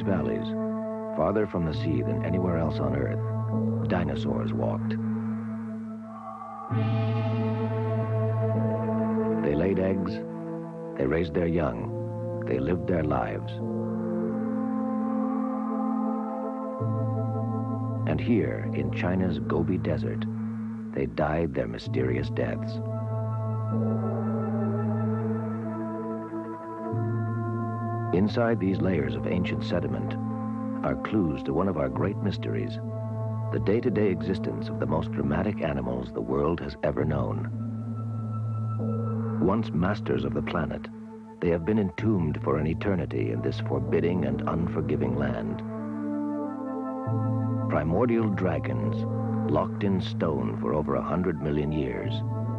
valleys, farther from the sea than anywhere else on Earth, dinosaurs walked. They laid eggs, they raised their young, they lived their lives. And here, in China's Gobi Desert, they died their mysterious deaths. Inside these layers of ancient sediment are clues to one of our great mysteries, the day-to-day existence of the most dramatic animals the world has ever known. Once masters of the planet, they have been entombed for an eternity in this forbidding and unforgiving land. Primordial dragons, locked in stone for over 100 million years.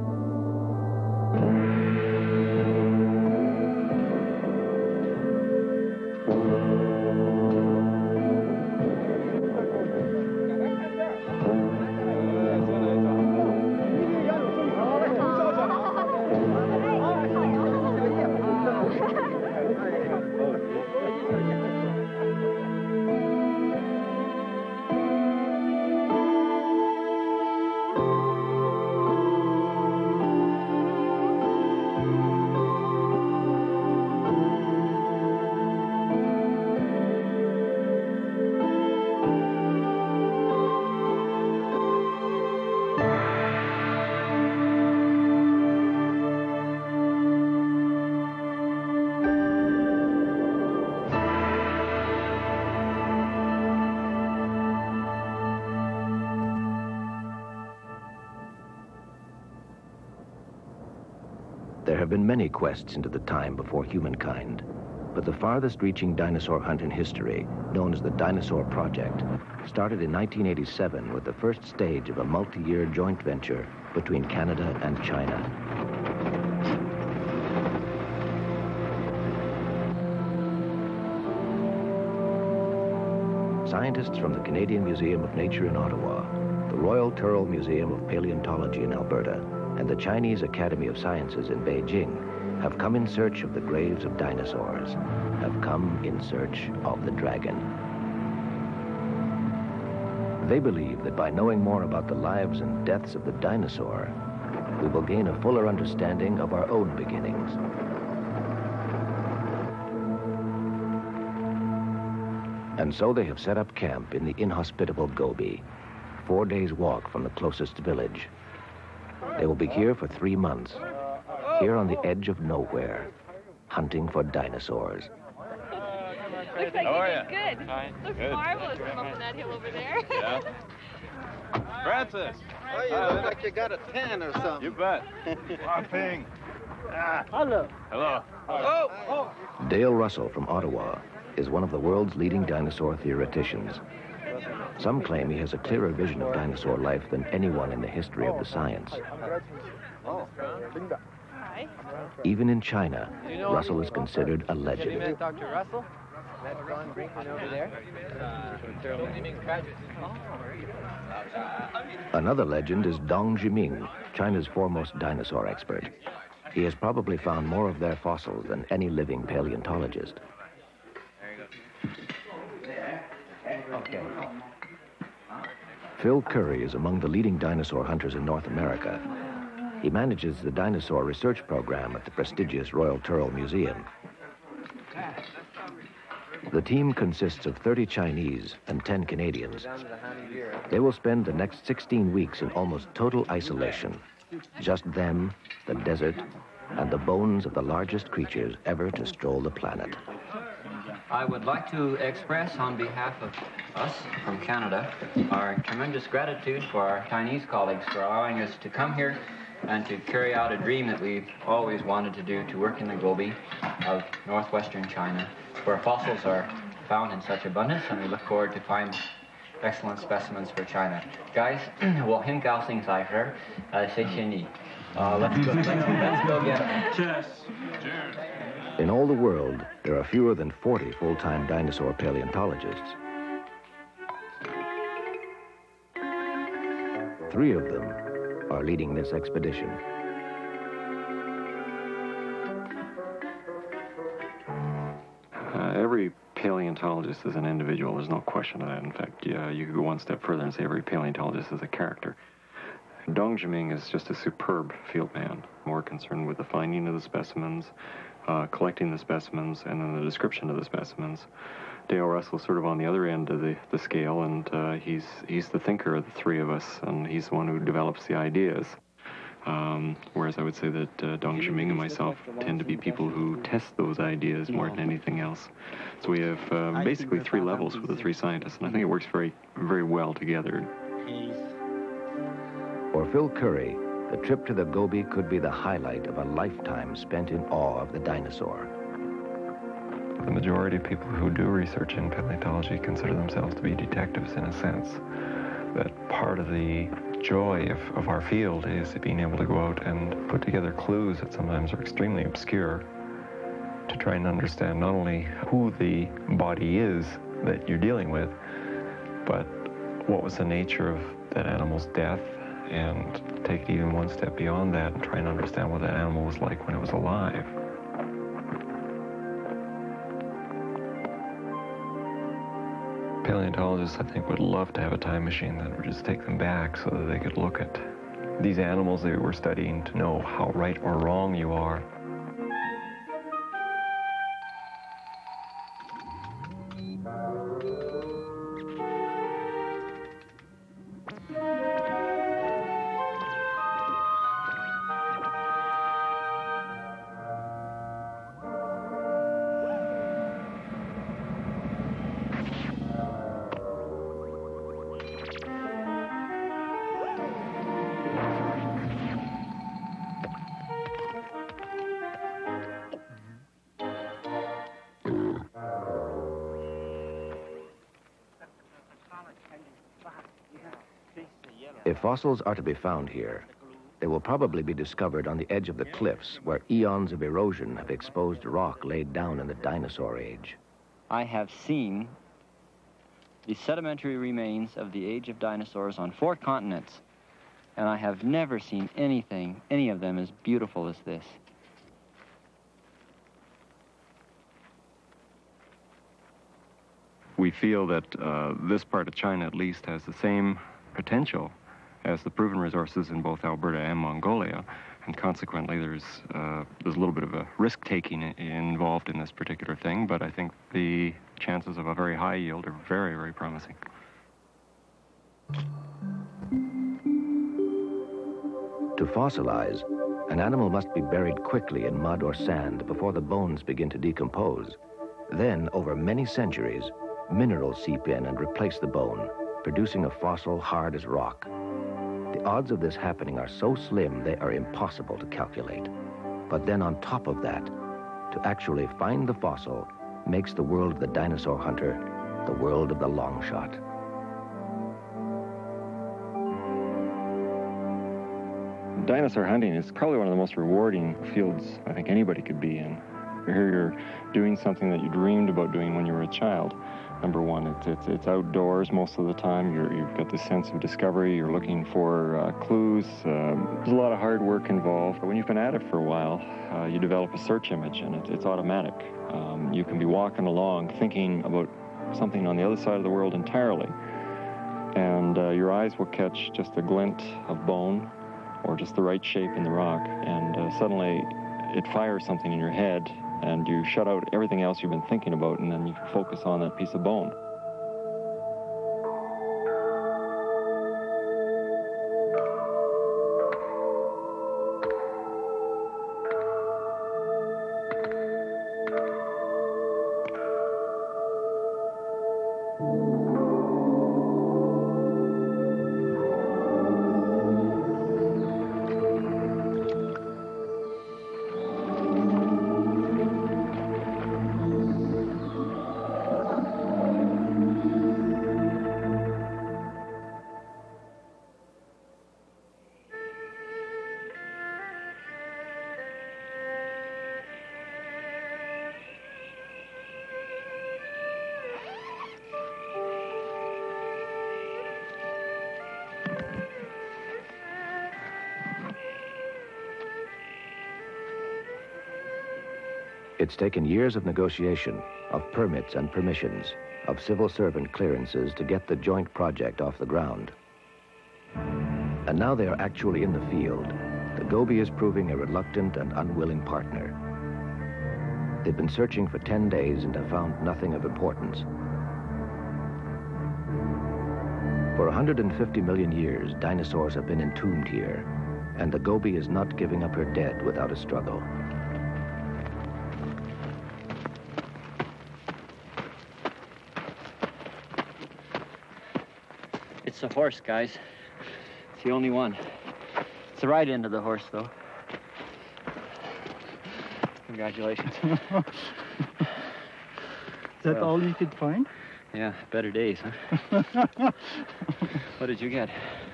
There have been many quests into the time before humankind, but the farthest reaching dinosaur hunt in history, known as the Dinosaur Project, started in 1987 with the first stage of a multi-year joint venture between Canada and China. Scientists from the Canadian Museum of Nature in Ottawa, the Royal Turrell Museum of Paleontology in Alberta, and the Chinese Academy of Sciences in Beijing have come in search of the graves of dinosaurs, have come in search of the dragon. They believe that by knowing more about the lives and deaths of the dinosaur, we will gain a fuller understanding of our own beginnings. And so they have set up camp in the inhospitable Gobi, 4 days' walk from the closest village. They will be here for 3 months, here on the edge of nowhere, hunting for dinosaurs. Looks like you did good. Fine. Looks good. Marvelous from up on that hill over there. Yeah. Francis! Oh, you look like you got a tan or something. You bet. Ping. Hello. Hello. Oh! Dale Russell from Ottawa is one of the world's leading dinosaur theoreticians. Some claim he has a clearer vision of dinosaur life than anyone in the history of the science. Even in China, Russell is considered a legend. Dr. Russell? That's Ron Brinkman over there. Another legend is Dong Jiming, China's foremost dinosaur expert. He has probably found more of their fossils than any living paleontologist. Okay. Phil Curry is among the leading dinosaur hunters in North America. He manages the dinosaur research program at the prestigious Royal Turrell Museum. The team consists of 30 Chinese and 10 Canadians. They will spend the next 16 weeks in almost total isolation. Just them, the desert, and the bones of the largest creatures ever to stroll the planet. I would like to express on behalf of us from Canada our tremendous gratitude for our Chinese colleagues for allowing us to come here and to carry out a dream that we've always wanted to do, to work in the Gobi of northwestern China, where fossils are found in such abundance, and we look forward to find excellent specimens for China. Guys, 我很高兴在这儿，谢谢你。Let's go get it. Cheers. Cheers. In all the world, there are fewer than 40 full-time dinosaur paleontologists. 3 of them are leading this expedition. Every paleontologist is an individual. There's no question of that. In fact, yeah, you could go one step further and say every paleontologist is a character. Deng Zhiming is just a superb field man, more concerned with the finding of the specimens, collecting the specimens, and then the description of the specimens. Dale Russell's sort of on the other end of the scale, and he's the thinker of the three of us, and he's the one who develops the ideas. Whereas I would say that Deng Zhiming and myself tend to be people who test those ideas more than anything else. So we have basically three levels with the three scientists, and I think it works very, very well together. For Phil Currie, the trip to the Gobi could be the highlight of a lifetime spent in awe of the dinosaur. The majority of people who do research in paleontology consider themselves to be detectives in a sense. That part of the joy of our field is being able to go out and put together clues that sometimes are extremely obscure to try and understand not only who the body is that you're dealing with, but what was the nature of that animal's death, and take it even one step beyond that and try and understand what that animal was like when it was alive. Paleontologists, I think, would love to have a time machine that would just take them back so that they could look at these animals they were studying to know how right or wrong you are. If fossils are to be found here, they will probably be discovered on the edge of the cliffs where eons of erosion have exposed rock laid down in the dinosaur age. I have seen the sedimentary remains of the age of dinosaurs on 4 continents, and I have never seen anything, any of them, as beautiful as this. We feel that this part of China at least has the same potential as the proven resources in both Alberta and Mongolia, and consequently there's a little bit of a risk-taking involved in this particular thing, but I think the chances of a very high yield are very, very promising. To fossilize, an animal must be buried quickly in mud or sand before the bones begin to decompose. Then, over many centuries, minerals seep in and replace the bone, producing a fossil hard as rock. The odds of this happening are so slim they are impossible to calculate. But then on top of that, to actually find the fossil makes the world of the dinosaur hunter the world of the long shot. Dinosaur hunting is probably one of the most rewarding fields I think anybody could be in. Here you're doing something that you dreamed about doing when you were a child. Number one, it's outdoors most of the time. You've got this sense of discovery. You're looking for clues. There's a lot of hard work involved. When you've been at it for a while, you develop a search image, and it's automatic. You can be walking along thinking about something on the other side of the world entirely, and your eyes will catch just a glint of bone or just the right shape in the rock, and suddenly it fires something in your head, and you shut out everything else you've been thinking about, and then you focus on that piece of bone. It's taken years of negotiation, of permits and permissions, of civil servant clearances to get the joint project off the ground. And now they are actually in the field. The Gobi is proving a reluctant and unwilling partner. They've been searching for 10 days and have found nothing of importance. For 150 million years, dinosaurs have been entombed here, and the Gobi is not giving up her dead without a struggle. It's a horse, guys. It's the only one. It's the right end of the horse, though. Congratulations. Is that all you could find? Yeah, better days, huh? What did you get?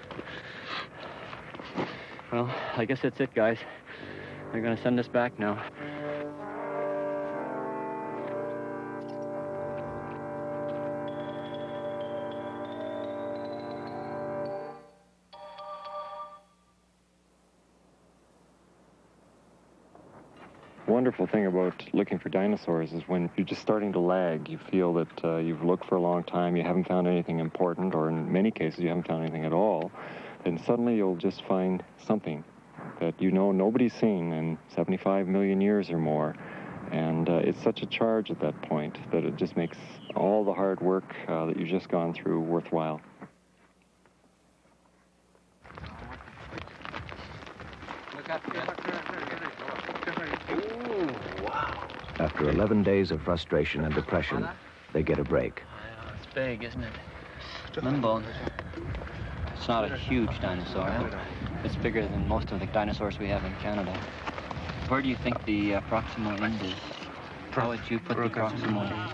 Well, I guess that's it, guys. They're gonna send us back now. Wonderful thing about looking for dinosaurs is when you're just starting to lag, you feel that you've looked for a long time, you haven't found anything important, or in many cases you haven't found anything at all, and suddenly you'll just find something that you know nobody's seen in 75 million years or more. And it's such a charge at that point that it just makes all the hard work that you've just gone through worthwhile. Look up, After 11 days of frustration and depression, they get a break. It's big, isn't it? Limbone. It's not a huge dinosaur. It's bigger than most of the dinosaurs we have in Canada. Where do you think the proximal end is? How would you put the proximal end?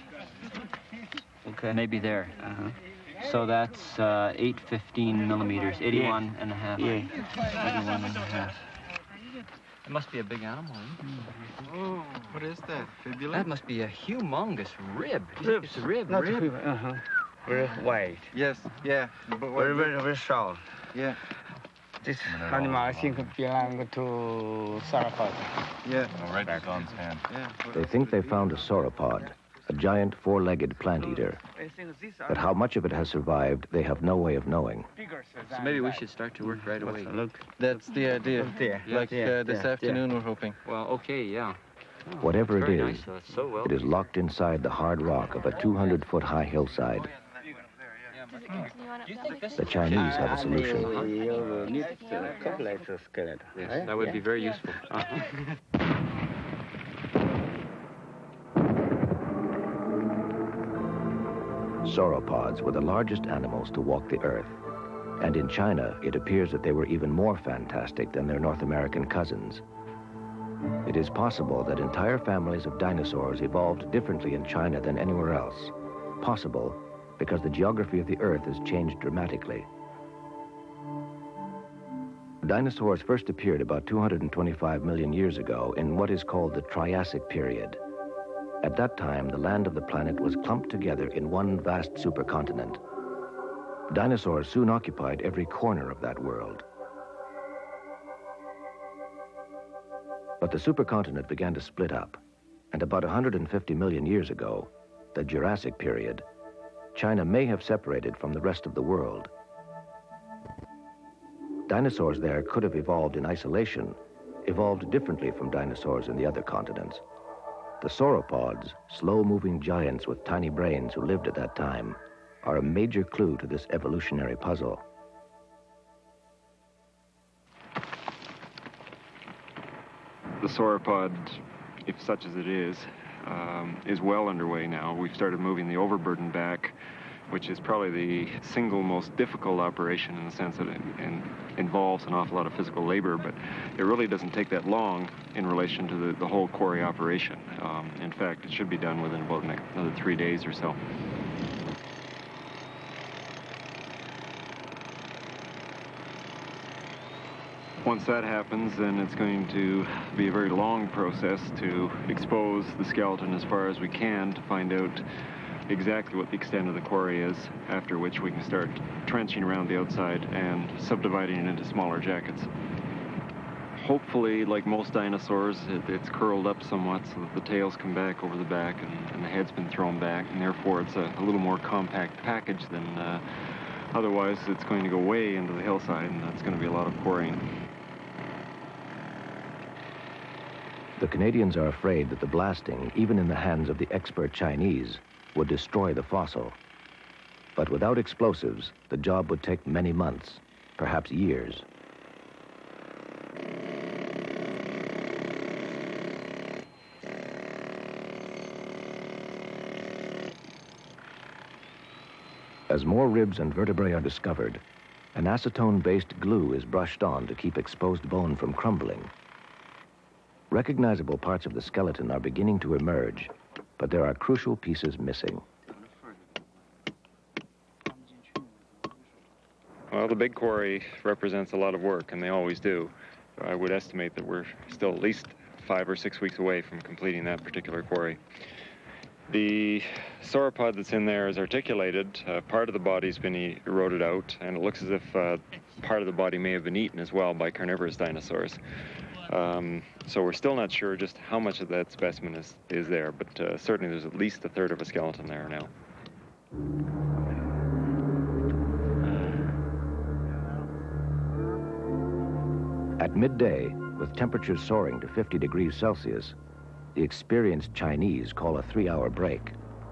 Okay. Maybe there. So that's 815 millimeters, 81 and a half. Yeah. 81 and a half. It must be a big animal. Oh, what is that? Fibula? That must be a humongous rib. It's a rib. Very white. Yes, yeah. But Very short. Yeah. This animal, I think, belongs to sauropod. Yeah. Oh, right back on his hand. Yeah. They think they found a sauropod, a giant four-legged plant eater. But how much of it has survived, they have no way of knowing. So maybe we should start to work right away. Look. That's the idea. Like this afternoon we're hoping. Well, okay, yeah. Whatever it Very is, nice, so it's so well. it is locked inside the hard rock of a 200-foot-high hillside. The Chinese have a solution. You need a complex skeleton. Yes, that would be very useful. Sauropods were the largest animals to walk the earth. And in China, it appears that they were even more fantastic than their North American cousins. It is possible that entire families of dinosaurs evolved differently in China than anywhere else. Possible because the geography of the earth has changed dramatically. Dinosaurs first appeared about 225 million years ago in what is called the Triassic period. At that time, the land of the planet was clumped together in one vast supercontinent. Dinosaurs soon occupied every corner of that world. But the supercontinent began to split up, and about 150 million years ago, the Jurassic period, China may have separated from the rest of the world. Dinosaurs there could have evolved in isolation, evolved differently from dinosaurs in the other continents. The sauropods, slow-moving giants with tiny brains who lived at that time, are a major clue to this evolutionary puzzle. The sauropod, if such as it is well underway now. We've started moving the overburden back, which is probably the single most difficult operation in the sense that it involves an awful lot of physical labor, but it really doesn't take that long in relation to the whole quarry operation. In fact, it should be done within about another 3 days or so. Once that happens, then it's going to be a very long process to expose the skeleton as far as we can to find out exactly what the extent of the quarry is, after which we can start trenching around the outside and subdividing it into smaller jackets. hopefully, like most dinosaurs, it's curled up somewhat so that the tails come back over the back and the head's been thrown back, and therefore it's a little more compact package than otherwise it's going to go way into the hillside, and that's going to be a lot of quarrying. The Canadians are afraid that the blasting, even in the hands of the expert Chinese, would destroy the fossil. But without explosives, the job would take many months, perhaps years. As more ribs and vertebrae are discovered, an acetone-based glue is brushed on to keep exposed bone from crumbling. Recognizable parts of the skeleton are beginning to emerge, but there are crucial pieces missing. Well, the big quarry represents a lot of work, and they always do. I would estimate that we're still at least 5 or 6 weeks away from completing that particular quarry. The sauropod that's in there is articulated. Part of the body's been eroded out, and it looks as if part of the body may have been eaten as well by carnivorous dinosaurs. So we're still not sure just how much of that specimen is there, but certainly there's at least a third of a skeleton there now. At midday, with temperatures soaring to 50 degrees Celsius, the experienced Chinese call a 3-hour break.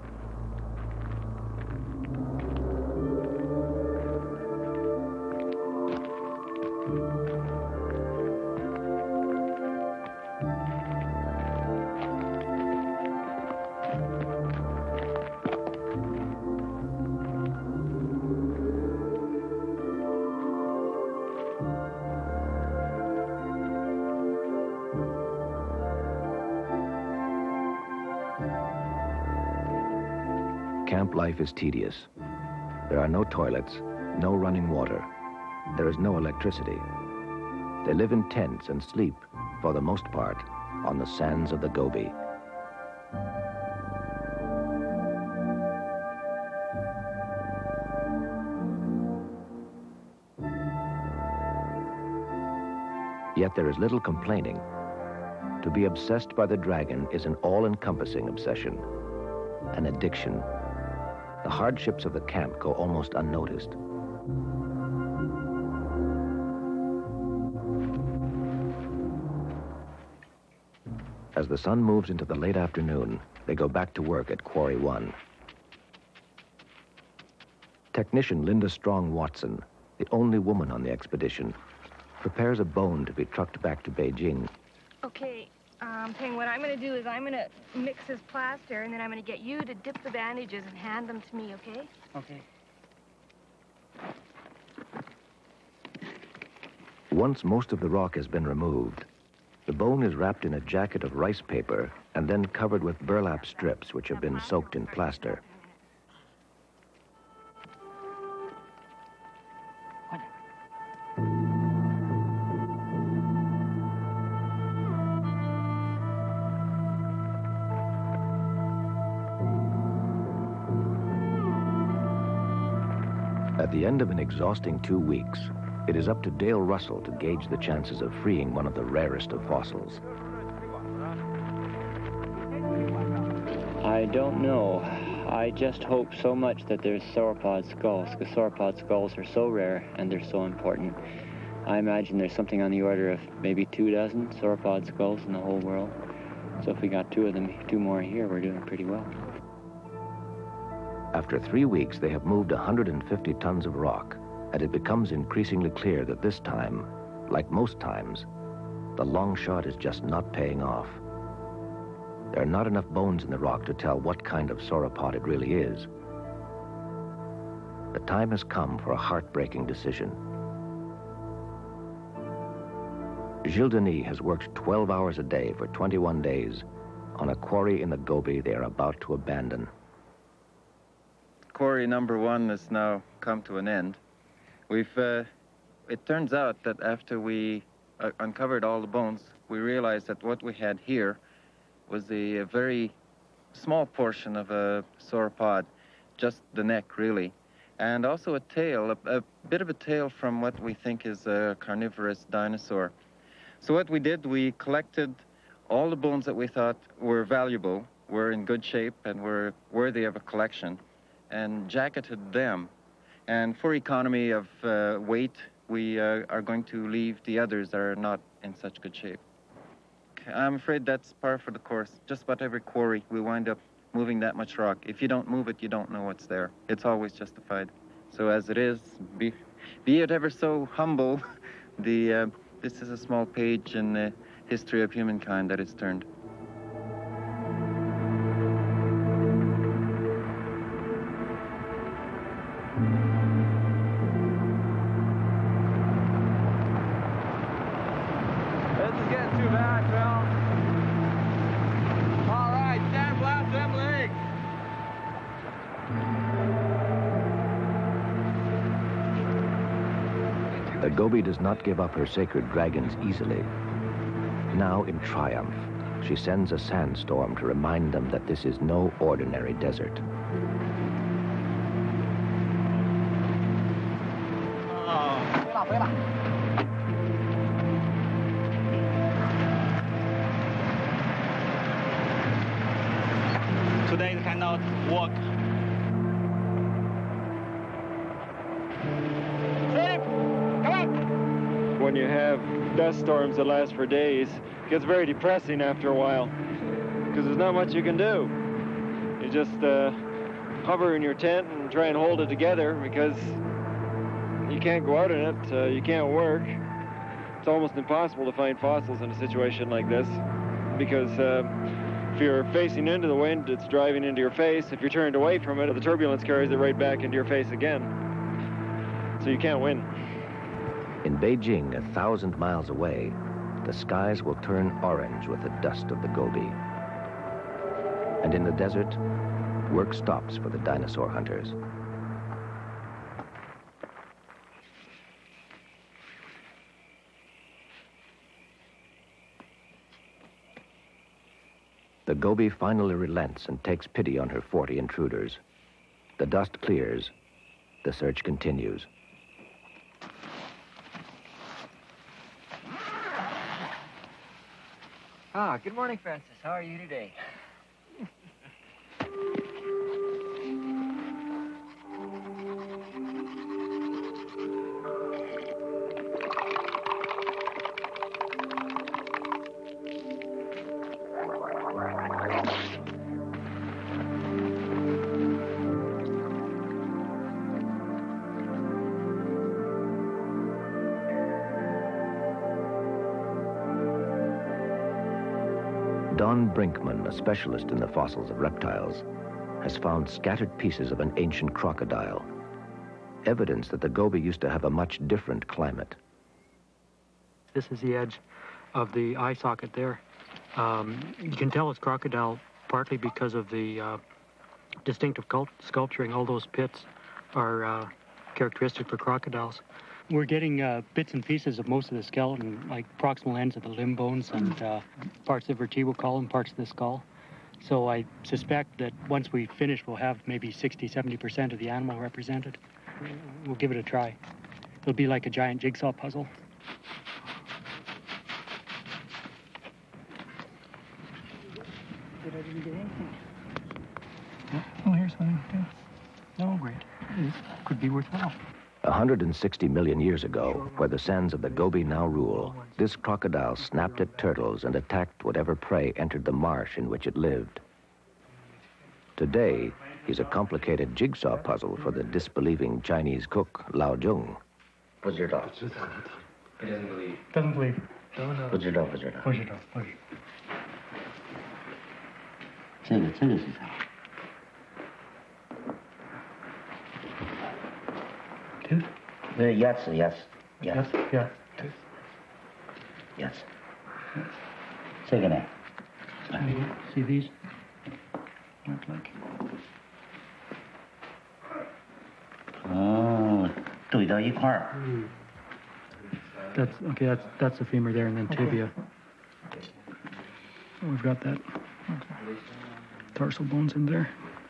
Camp life is tedious. There are no toilets, no running water. There is no electricity. They live in tents and sleep, for the most part, on the sands of the Gobi. Yet there is little complaining. To be obsessed by the dragon is an all-encompassing obsession, an addiction. The hardships of the camp go almost unnoticed. As the sun moves into the late afternoon, they go back to work at Quarry 1. Technician Linda Strong Watson, the only woman on the expedition, prepares a bone to be trucked back to Beijing. Okay, Ping, what I'm going to do is I'm going to mix this plaster, and then I'm going to get you to dip the bandages and hand them to me, okay? Okay. Once most of the rock has been removed, the bone is wrapped in a jacket of rice paper and then covered with burlap strips which have been soaked in plaster. At the end of an exhausting 2 weeks, it is up to Dale Russell to gauge the chances of freeing one of the rarest of fossils. I don't know. I just hope so much that there's sauropod skulls, because sauropod skulls are so rare and they're so important. I imagine there's something on the order of maybe 24 sauropod skulls in the whole world. So if we got 2 of them, 2 more here, we're doing pretty well. After 3 weeks, they have moved 150 tons of rock, and it becomes increasingly clear that this time, like most times, the long shot is just not paying off. There are not enough bones in the rock to tell what kind of sauropod it really is. The time has come for a heartbreaking decision. Gilles Denis has worked 12 hours a day for 21 days on a quarry in the Gobi they are about to abandon. Quarry number 1 has now come to an end. It turns out that after we uncovered all the bones, we realized that what we had here was a very small portion of a sauropod, just the neck, really, and also a tail, a bit of a tail from what we think is a carnivorous dinosaur. So what we did, we collected all the bones that we thought were valuable, were in good shape, and were worthy of a collection, and jacketed them. And for economy of weight, we are going to leave the others that are not in such good shape. I'm afraid that's par for the course. Just about every quarry, we wind up moving that much rock. If you don't move it, you don't know what's there. It's always justified. So as it is, be it ever so humble, this is a small page in the history of humankind that is turned. This is getting too bad, Phil. All right, stand flat, them legs. The Gobi does not give up her sacred dragons easily. Now, in triumph, she sends a sandstorm to remind them that this is no ordinary desert. Today cannot walk. When you have dust storms that last for days, it gets very depressing after a while because there's not much you can do. You just hover in your tent and try and hold it together because you can't go out in it, you can't work. It's almost impossible to find fossils in a situation like this because if you're facing into the wind, it's driving into your face. If you're turned away from it, the turbulence carries it right back into your face again. So you can't win. In Beijing, 1,000 miles away, the skies will turn orange with the dust of the Gobi. And in the desert, work stops for the dinosaur hunters. The Gobi finally relents and takes pity on her 40 intruders. The dust clears. The search continues. Ah, good morning, Francis. How are you today? Don Brinkman, a specialist in the fossils of reptiles, has found scattered pieces of an ancient crocodile, evidence that the Gobi used to have a much different climate. This is the edge of the eye socket there. You can tell it's crocodile partly because of the distinctive sculpturing. All those pits are characteristic for crocodiles. We're getting bits and pieces of most of the skeleton, like proximal ends of the limb bones and parts of the vertebral column, parts of the skull. So I suspect that once we finish, we'll have maybe 60–70% of the animal represented. We'll give it a try. It'll be like a giant jigsaw puzzle. I didn't get anything. Oh, here's one too. No, great. It could be worthwhile. 160 million years ago, where the sands of the Gobi now rule, this crocodile snapped at turtles and attacked whatever prey entered the marsh in which it lived. Today, he's a complicated jigsaw puzzle for the disbelieving Chinese cook, Lao Jung. 不知道. He doesn't believe. Doesn't believe. 不知道，不知道。 不知道，不知道。 这个是啥？ Tooth? 牙齿。 Yeah, tooth. 牙齿。这个呢？ See these? Look like. 哦，对到一块儿。 That's okay. That's the femur there, and then tibia. We've got that tarsal bones in there.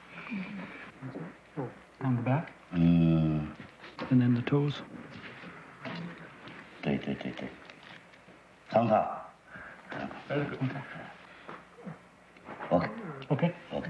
On the back. And then the toes. 对。 参考。OK。OK。OK。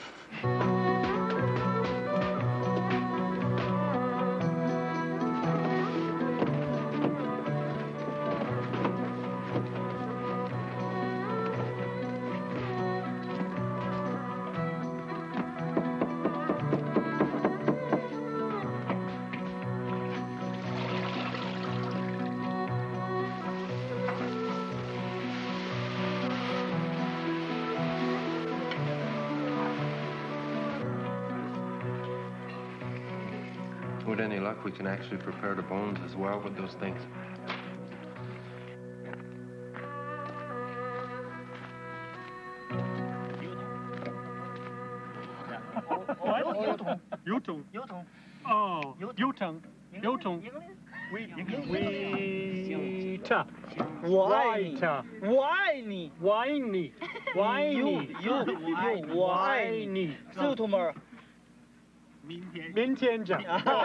With any luck, we can actually prepare the bones as well with those things. 明天讲。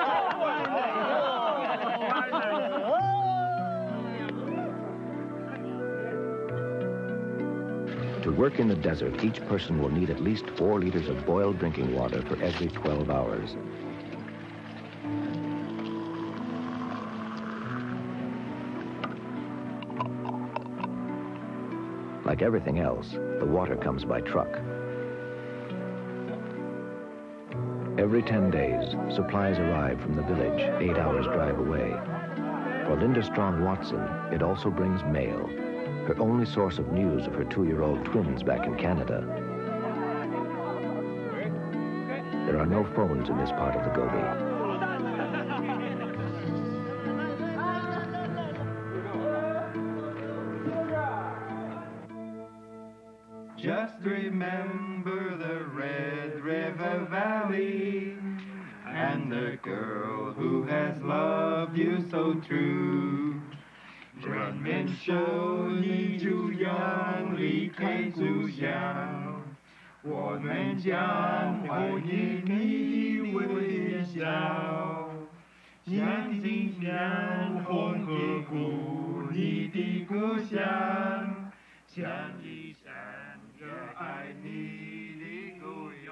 To work in the desert, each person will need at least 4 liters of boiled drinking water for every 12 hours. Like everything else, the water comes by truck. Every 10 days, supplies arrive from the village, 8 hours drive away. For Linda Strong Watson, it also brings mail, her only source of news of her 2-year-old twins back in Canada. There are no phones in this part of the Gobi. Just remember the Red River Valley and the girl who has loved you so true. 人们手你就用离开主要，我们将怀念你微笑，相信像红河谷你的故乡，像一山。爱你的故乡。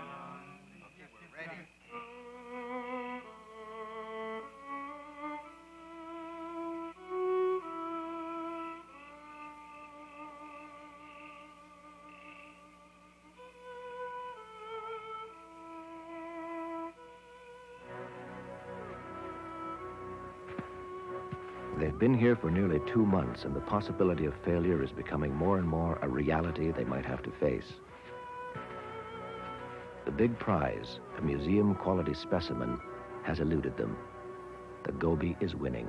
They've been here for nearly 2 months, and the possibility of failure is becoming more and more a reality they might have to face. The big prize, a museum-quality specimen, has eluded them. The Gobi is winning.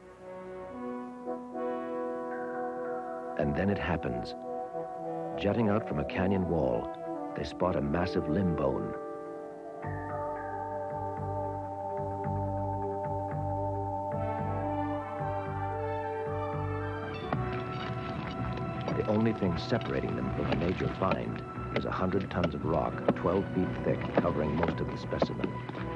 And then it happens. Jutting out from a canyon wall, they spot a massive limb bone. The only thing separating them from a major find is 100 tons of rock, 12 feet thick, covering most of the specimen.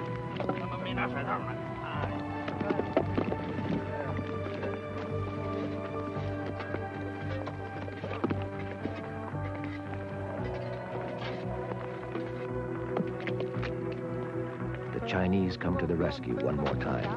The Chinese come to the rescue one more time.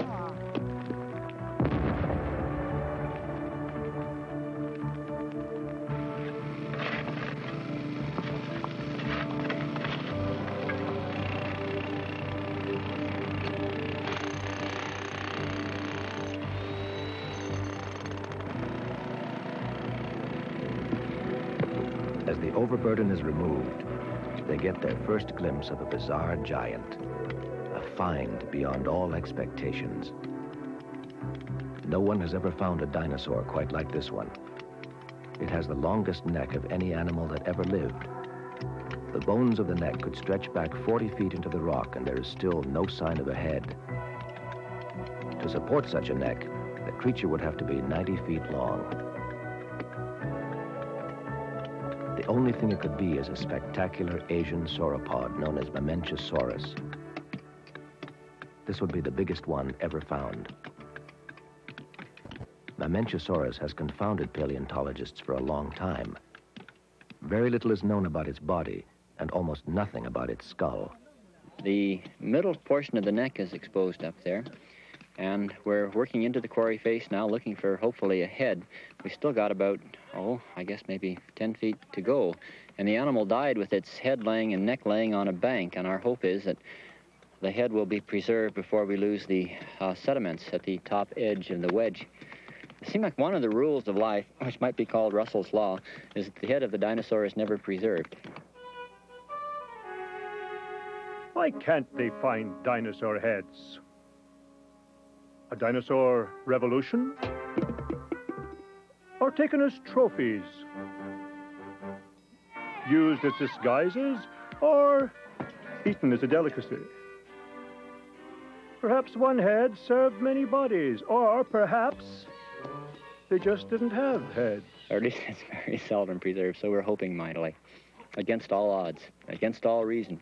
As the overburden is removed, they get their first glimpse of a bizarre giant, a find beyond all expectations. No one has ever found a dinosaur quite like this one. It has the longest neck of any animal that ever lived. The bones of the neck could stretch back 40 feet into the rock, and there is still no sign of a head. To support such a neck, the creature would have to be 90 feet long. The only thing it could be is a spectacular Asian sauropod known as Mamenchisaurus. This would be the biggest one ever found. Mamenchisaurus has confounded paleontologists for a long time. Very little is known about its body and almost nothing about its skull. The middle portion of the neck is exposed up there, and we're working into the quarry face now, looking for hopefully a head. We still got about, I guess maybe 10 feet to go. And the animal died with its head laying and neck laying on a bank, and our hope is that the head will be preserved before we lose the sediments at the top edge of the wedge. It seems like one of the rules of life, which might be called Russell's Law, is that the head of the dinosaur is never preserved. Why can't they find dinosaur heads? A dinosaur revolution? Or taken as trophies? Used as disguises? Or eaten as a delicacy? Perhaps one head served many bodies, or perhaps they just didn't have heads. Or at least it's very seldom preserved, so we're hoping mightily. Against all odds, against all reason.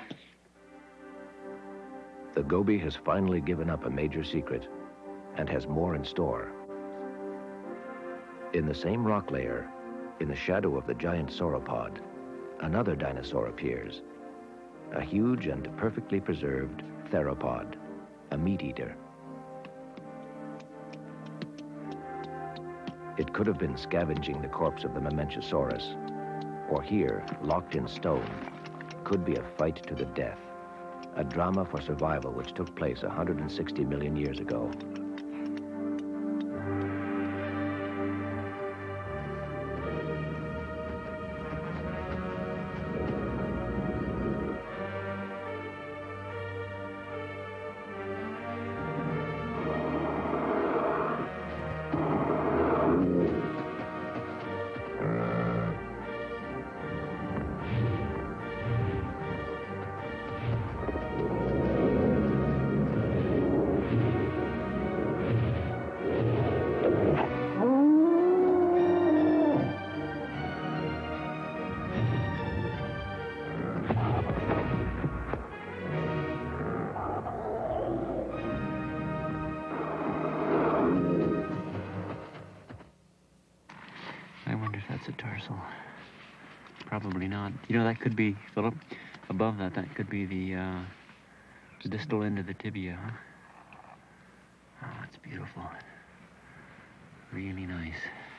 The Gobi has finally given up a major secret and has more in store. In the same rock layer, in the shadow of the giant sauropod, another dinosaur appears. A huge and perfectly preserved theropod, a meat-eater. It could have been scavenging the corpse of the Mamenchisaurus, or here, locked in stone, could be a fight to the death, a drama for survival which took place 160 million years ago. Probably not. You know, that could be, Philip, above that, that could be the distal end of the tibia, huh? Oh, that's beautiful. Really nice.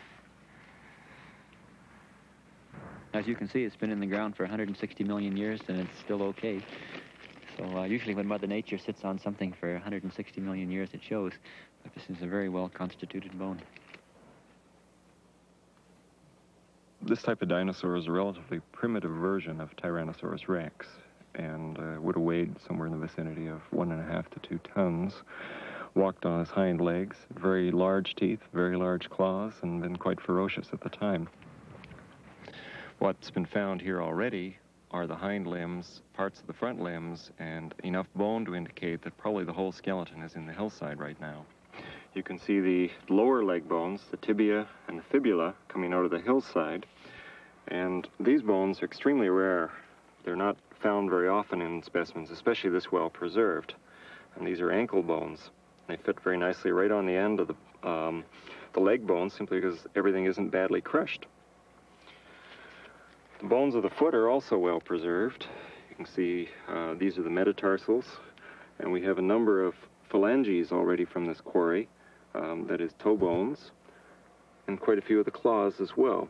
As you can see, it's been in the ground for 160 million years, and it's still okay. So usually when Mother Nature sits on something for 160 million years, it shows. But this is a very well-constituted bone. This type of dinosaur is a relatively primitive version of Tyrannosaurus rex and would have weighed somewhere in the vicinity of 1.5 to 2 tons, walked on his hind legs, very large teeth, very large claws, and been quite ferocious at the time. What's been found here already are the hind limbs, parts of the front limbs, and enough bone to indicate that probably the whole skeleton is in the hillside right now. You can see the lower leg bones, the tibia and the fibula, coming out of the hillside. And these bones are extremely rare. They're not found very often in specimens, especially this well preserved. And these are ankle bones. They fit very nicely right on the end of the leg bones, simply because everything isn't badly crushed. The bones of the foot are also well preserved. You can see these are the metatarsals, and we have a number of phalanges already from this quarry. That is toe bones, and quite a few of the claws as well.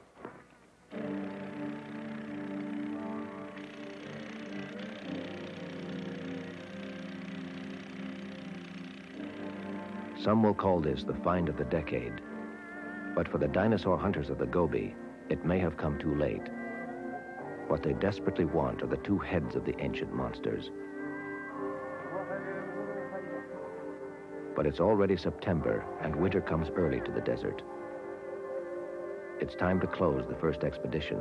Some will call this the find of the decade, but for the dinosaur hunters of the Gobi, it may have come too late. What they desperately want are the 2 heads of the ancient monsters. But it's already September, and winter comes early to the desert. It's time to close the first expedition.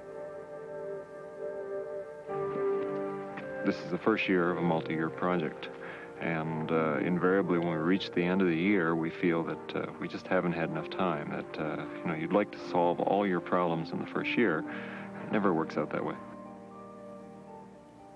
This is the first year of a multi-year project, and invariably when we reach the end of the year, we feel that we just haven't had enough time, that you know, you'd like to solve all your problems in the first year. It never works out that way.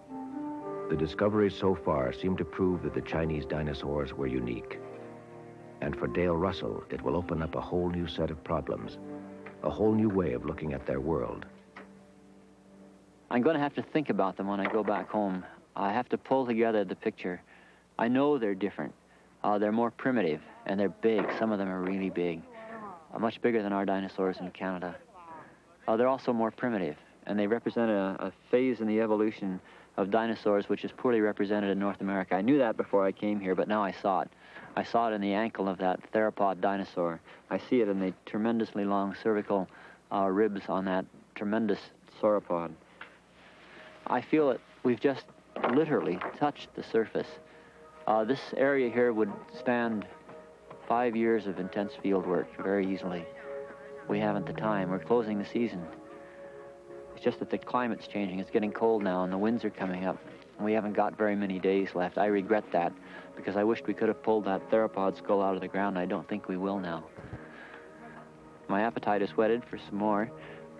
The discoveries so far seem to prove that the Chinese dinosaurs were unique. And for Dale Russell, it will open up a whole new set of problems, a whole new way of looking at their world. I'm going to have to think about them when I go back home. I have to pull together the picture. I know they're different. They're more primitive, and they're big. Some of them are really big, much bigger than our dinosaurs in Canada. They're also more primitive, and they represent a phase in the evolution of dinosaurs which is poorly represented in North America. I knew that before I came here, but now I saw it. I saw it in the ankle of that theropod dinosaur. I see it in the tremendously long cervical ribs on that tremendous sauropod. I feel that we've just literally touched the surface. This area here would stand 5 years of intense field work very easily. We haven't the time. We're closing the season. It's just that the climate's changing. It's getting cold now, and the winds are coming up. And we haven't got very many days left. I regret that, because I wished we could have pulled that theropod skull out of the ground. I don't think we will now. My appetite is whetted for some more.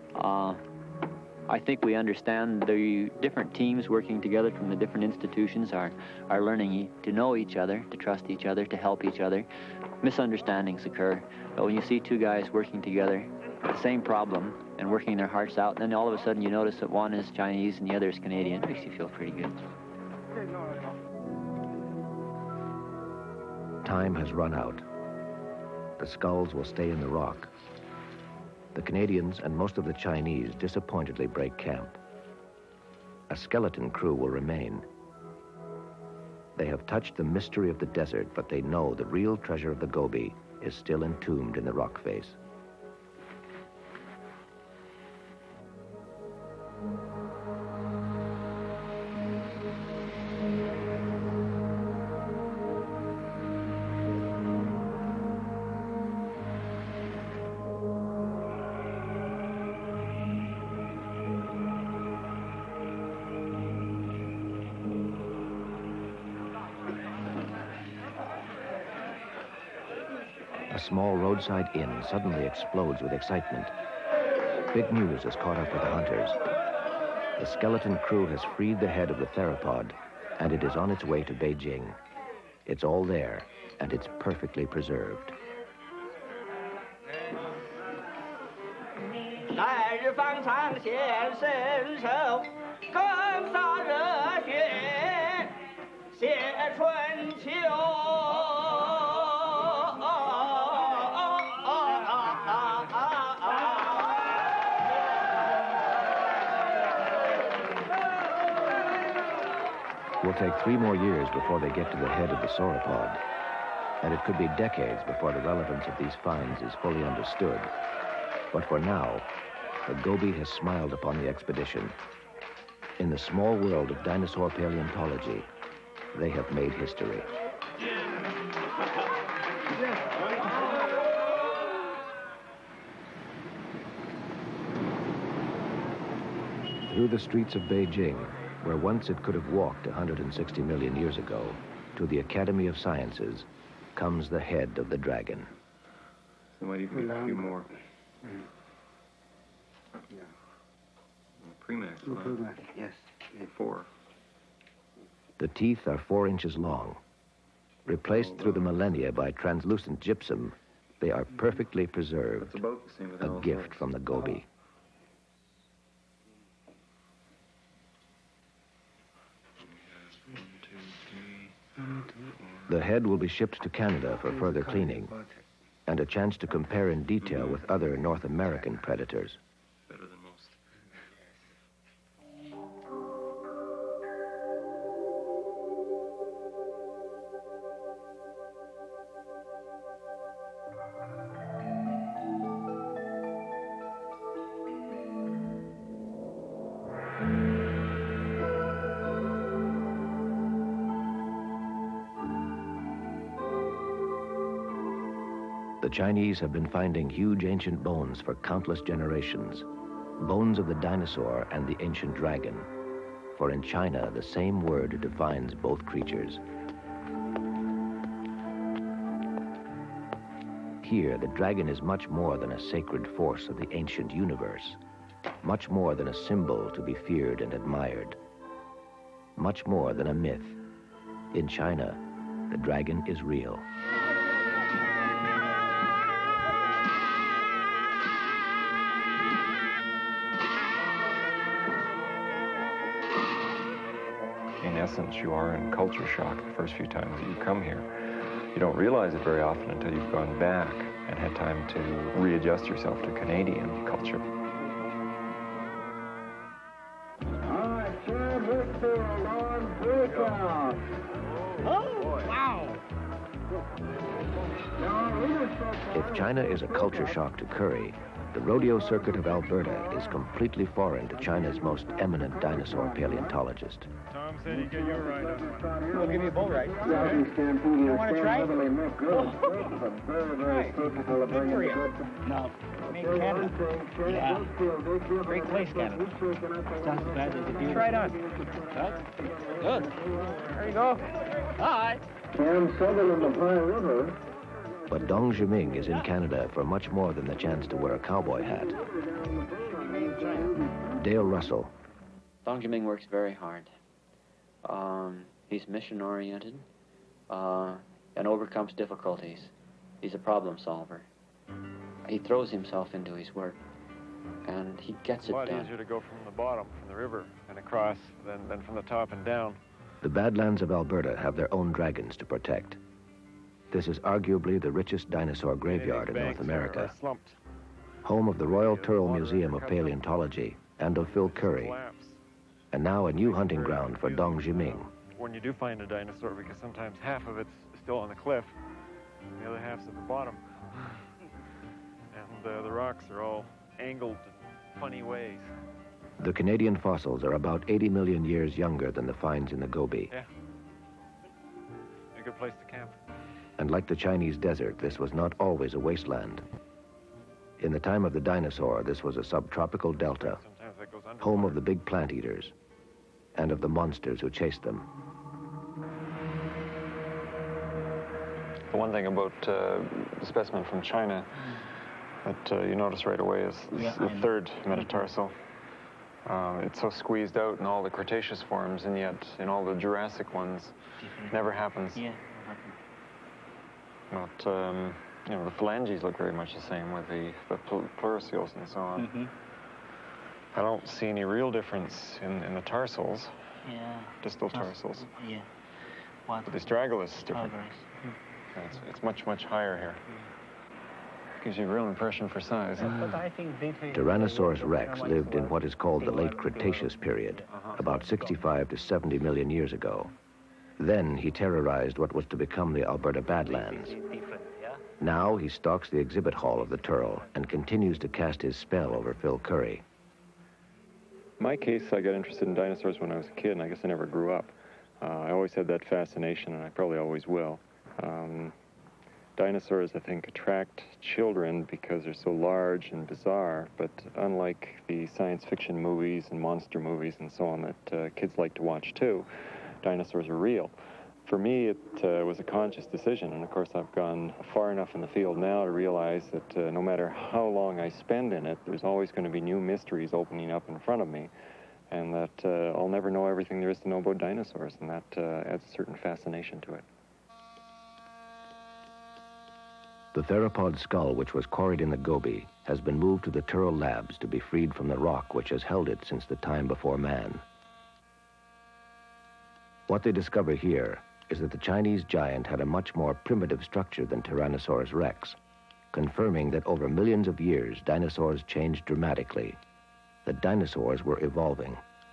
I think we understand the different teams working together from the different institutions are learning to know each other, to trust each other, to help each other. Misunderstandings occur, but when you see two guys working together, the same problem, and working their hearts out, and then all of a sudden you notice that one is Chinese and the other is Canadian, it makes you feel pretty good. Time has run out. The skulls will stay in the rock. The Canadians and most of the Chinese disappointedly break camp. A skeleton crew will remain. They have touched the mystery of the desert, but they know the real treasure of the Gobi is still entombed in the rock face. A small roadside inn suddenly explodes with excitement. Big news has caught up with the hunters. The skeleton crew has freed the head of the theropod, and it is on its way to Beijing. It's all there, and it's perfectly preserved. It will take 3 more years before they get to the head of the sauropod, and it could be decades before the relevance of these finds is fully understood. But for now, the Gobi has smiled upon the expedition. In the small world of dinosaur paleontology, they have made history. Through the streets of Beijing, where once it could have walked 160 million years ago, to the Academy of Sciences, comes the head of the dragon. So might even be a few more. Premax, yes. 4. The teeth are 4 inches long. Replaced through the millennia by translucent gypsum, they are perfectly preserved. It's about the same with a gift from the Gobi. The head will be shipped to Canada for further cleaning and a chance to compare in detail with other North American predators. Better than most. The Chinese have been finding huge ancient bones for countless generations, bones of the dinosaur and the ancient dragon. For in China, the same word defines both creatures. Here, the dragon is much more than a sacred force of the ancient universe, much more than a symbol to be feared and admired, much more than a myth. In China, the dragon is real. in essence, you are in culture shock the first few times that you come here. You don't realize it very often until you've gone back and had time to readjust yourself to Canadian culture. If China is a culture shock to Curry, the rodeo circuit of Alberta is completely foreign to China's most eminent dinosaur paleontologist. Tom said he'd get you a ride on one. We'll give you a bull ride. You want to try? Good for you. No. Made in Canada. Yeah. Great place, Canada. It's not as bad as it used. Try it on. Good. There you go. Hi. Cam Sutherland of Pine River. But Dong Zhiming is in Canada for much more than the chance to wear a cowboy hat. Dale Russell. Dong Zhiming works very hard. He's mission-oriented and overcomes difficulties. He's a problem solver. He throws himself into his work, and he gets it done. It's a lot easier to go from the bottom, from the river, and across than from the top and down. The Badlands of Alberta have their own dragons to protect. This is arguably the richest dinosaur graveyard in North America, home of the Royal Turrell Museum of Paleontology and of Phil Curry, and now a new hunting ground for Dong Zhiming. When you do find a dinosaur, because sometimes half of it's still on the cliff, and the other half's at the bottom. And the rocks are all angled in funny ways. The Canadian fossils are about 80 million years younger than the finds in the Gobi. Yeah. A good place to camp. And like the Chinese desert, this was not always a wasteland. In the time of the dinosaur, this was a subtropical delta, home of the big plant eaters and of the monsters who chased them. The one thing about the specimen from China that you notice right away is the third metatarsal. It's so squeezed out in all the Cretaceous forms, and yet in all the Jurassic ones, never happens. Yeah. But, you know, the phalanges look very much the same with the pleuroseals and so on. Mm-hmm. I don't see any real difference in the tarsals. Yeah. Distal tarsals. Yeah. What? But the astragalus is different. It's much, much higher here. Gives you a real impression for size. But I think Tyrannosaurus rex lived in what is called the late Cretaceous period, about 65 to 70 million years ago. Then he terrorized what was to become the Alberta Badlands. Now he stalks the exhibit hall of the Turrell and continues to cast his spell over Phil Curry. In my case, I got interested in dinosaurs when I was a kid, and I guess I never grew up. I always had that fascination, and I probably always will. Dinosaurs, I think, attract children because they're so large and bizarre, but unlike the science fiction movies and monster movies and so on that kids like to watch too, dinosaurs are real. For me, it was a conscious decision, and of course I've gone far enough in the field now to realize that no matter how long I spend in it, there's always going to be new mysteries opening up in front of me, and that I'll never know everything there is to know about dinosaurs, and that adds a certain fascination to it. The theropod skull, which was quarried in the Gobi, has been moved to the Turrell Labs to be freed from the rock which has held it since the time before man. What they discover here is that the Chinese giant had a much more primitive structure than Tyrannosaurus rex, confirming that over millions of years, dinosaurs changed dramatically, that dinosaurs were evolving.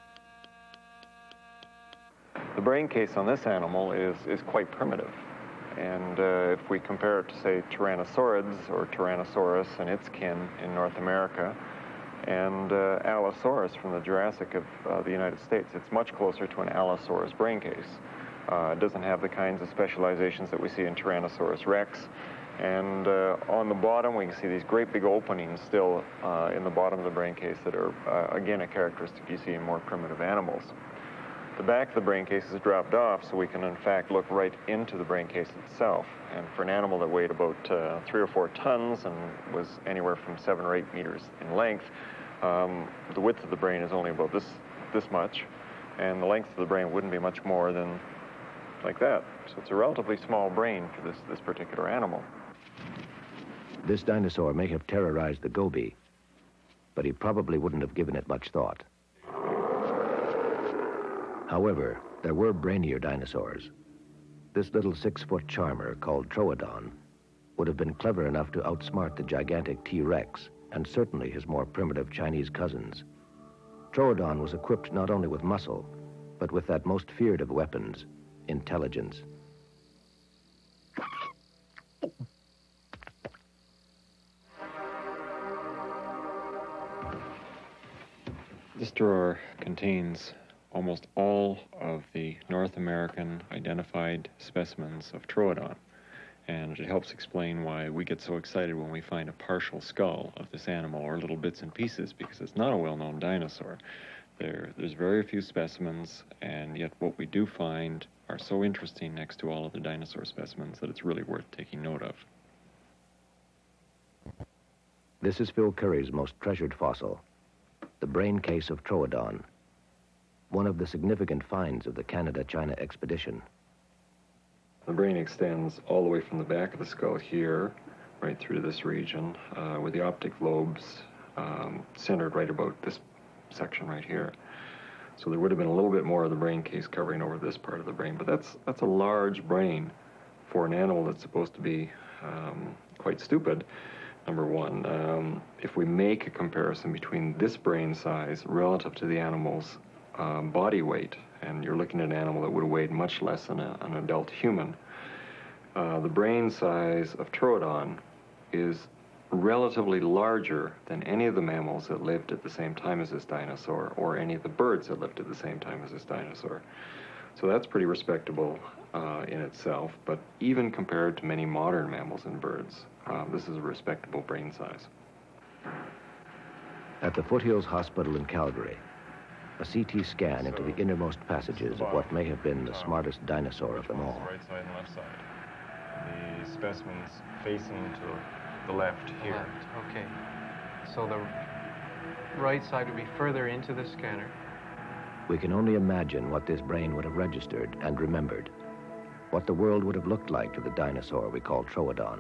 The brain case on this animal is quite primitive. And if we compare it to, say, Tyrannosaurids or Tyrannosaurus and its kin in North America, and Allosaurus from the Jurassic of the United States, it's much closer to an Allosaurus brain case. It doesn't have the kinds of specializations that we see in Tyrannosaurus rex. And on the bottom, we can see these great big openings still in the bottom of the brain case that are, again, a characteristic you see in more primitive animals. The back of the brain case is dropped off, so we can, in fact, look right into the brain case itself. And for an animal that weighed about 3 or 4 tons and was anywhere from 7 or 8 meters in length, the width of the brain is only about this much, and the length of the brain wouldn't be much more than like that. So it's a relatively small brain for this particular animal. This dinosaur may have terrorized the Gobi, but he probably wouldn't have given it much thought. However, There were brainier dinosaurs. This little 6-foot charmer called Troodon would have been clever enough to outsmart the gigantic T-Rex and certainly his more primitive Chinese cousins. Troodon was equipped not only with muscle, but with that most feared of weapons, intelligence. This drawer contains almost all of the North American identified specimens of Troodon, and it helps explain why we get so excited when we find a partial skull of this animal or little bits and pieces, because it's not a well-known dinosaur. There's very few specimens, and yet what we do find are so interesting next to all of the dinosaur specimens that it's really worth taking note of. This is Phil Curry's most treasured fossil, the brain case of Troodon, one of the significant finds of the Canada-China expedition. The brain extends all the way from the back of the skull here, right through this region, with the optic lobes centered right about this section right here. So there would have been a little bit more of the brain case covering over this part of the brain, but that's a large brain for an animal that's supposed to be quite stupid, number one. If we make a comparison between this brain size relative to the animal's body weight, and you're looking at an animal that would have weighed much less than an adult human, the brain size of Troodon is relatively larger than any of the mammals that lived at the same time as this dinosaur, or any of the birds that lived at the same time as this dinosaur. So that's pretty respectable in itself, but even compared to many modern mammals and birds, this is a respectable brain size. At the Foothills Hospital in Calgary, a CT scan into the innermost passages of what may have been the smartest dinosaur of them all. Right side and left side. The specimens facing to the left here. Left. Okay. So the right side would be further into the scanner. We can only imagine what this brain would have registered and remembered, what the world would have looked like to the dinosaur we call Troodon.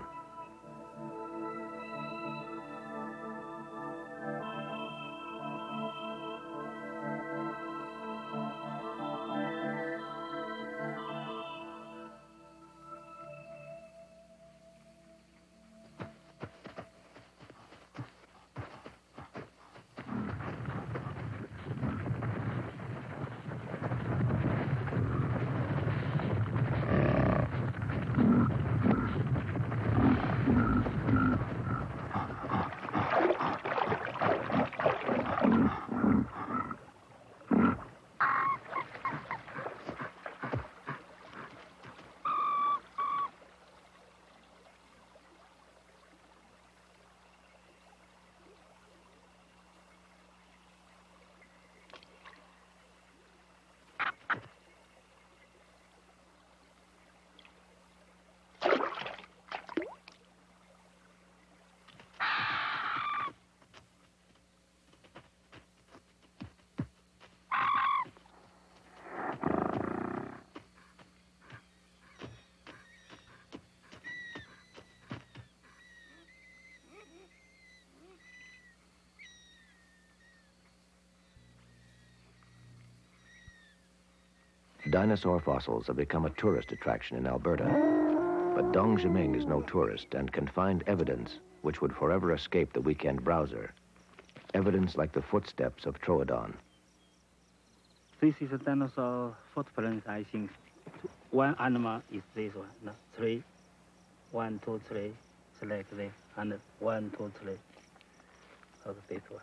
Dinosaur fossils have become a tourist attraction in Alberta. But Dong Zhiming is no tourist and can find evidence which would forever escape the weekend browser. Evidence like the footsteps of Troodon. This is a dinosaur footprint, I think. One animal is this one. No, 3. 1, 2, 3. Select this. And 1, 2, 3. Of this one.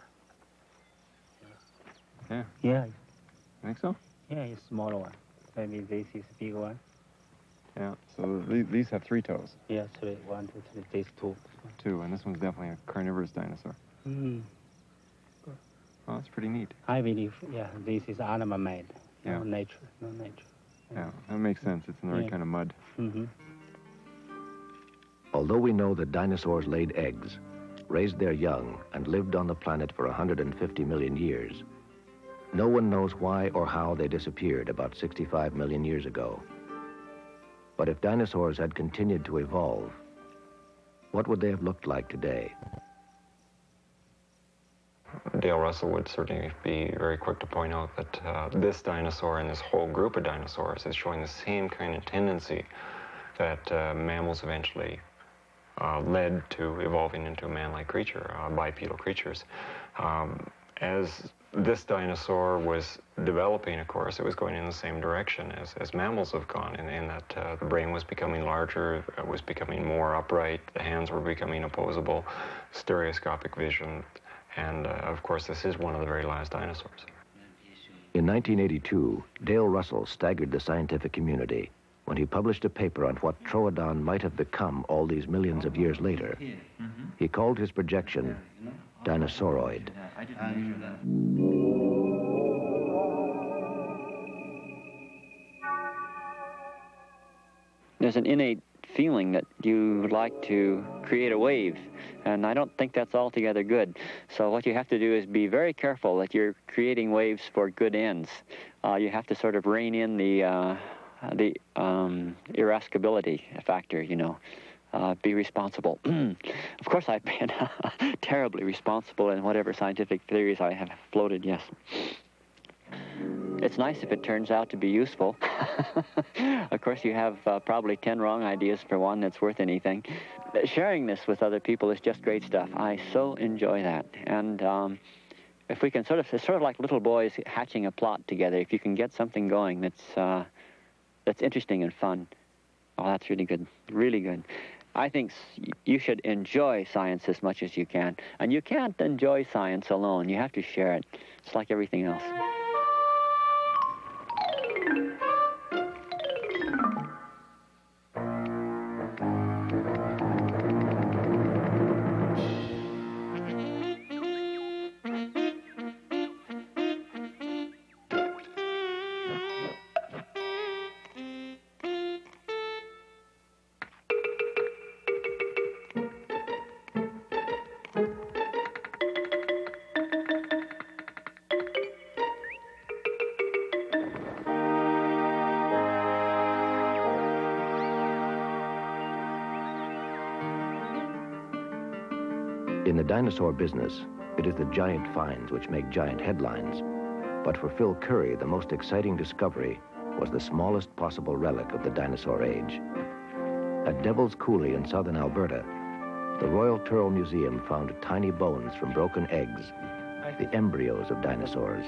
Yeah. Yeah. You think so? Yeah, it's smaller one. Maybe this is big one. Yeah, so these have 3 toes. Yeah, 3. 1, 2, 3. These 2. 2, and this one's definitely a carnivorous dinosaur. Mm. Oh, that's pretty neat. I believe, yeah, this is animal made. Yeah. No nature, no nature. Yeah, that makes sense. It's in the right kind of mud. Mm-hmm. Although we know that dinosaurs laid eggs, raised their young, and lived on the planet for 150 million years, no one knows why or how they disappeared about 65 million years ago. But if dinosaurs had continued to evolve, what would they have looked like today? Dale Russell would certainly be very quick to point out that this dinosaur and this whole group of dinosaurs is showing the same kind of tendency that mammals eventually led to evolving into a man-like creature, bipedal creatures. As this dinosaur was developing, of course, it was going in the same direction as mammals have gone, in that the brain was becoming larger, it was becoming more upright, the hands were becoming opposable, stereoscopic vision, and of course this is one of the very last dinosaurs. In 1982, Dale Russell staggered the scientific community when he published a paper on what Troodon might have become all these millions of years later. He called his projection Dinosauroid. There's an innate feeling that you would like to create a wave, and I don't think that's altogether good. So what you have to do is be very careful that you're creating waves for good ends. You have to sort of rein in the irascibility factor, you know. Be responsible. Of course, I've been terribly responsible in whatever scientific theories I have floated, yes. It's nice if it turns out to be useful. Of course, you have probably 10 wrong ideas for one that's worth anything. Sharing this with other people is just great stuff. I so enjoy that. And if we can it's sort of like little boys hatching a plot together. If you can get something going that's interesting and fun, oh, that's really good, really good. I think you should enjoy science as much as you can. And you can't enjoy science alone. You have to share it. It's like everything else. In the dinosaur business, it is the giant finds which make giant headlines. But for Phil Currie, the most exciting discovery was the smallest possible relic of the dinosaur age. At Devil's Coulee in southern Alberta, the Royal Turrell Museum found tiny bones from broken eggs, the embryos of dinosaurs.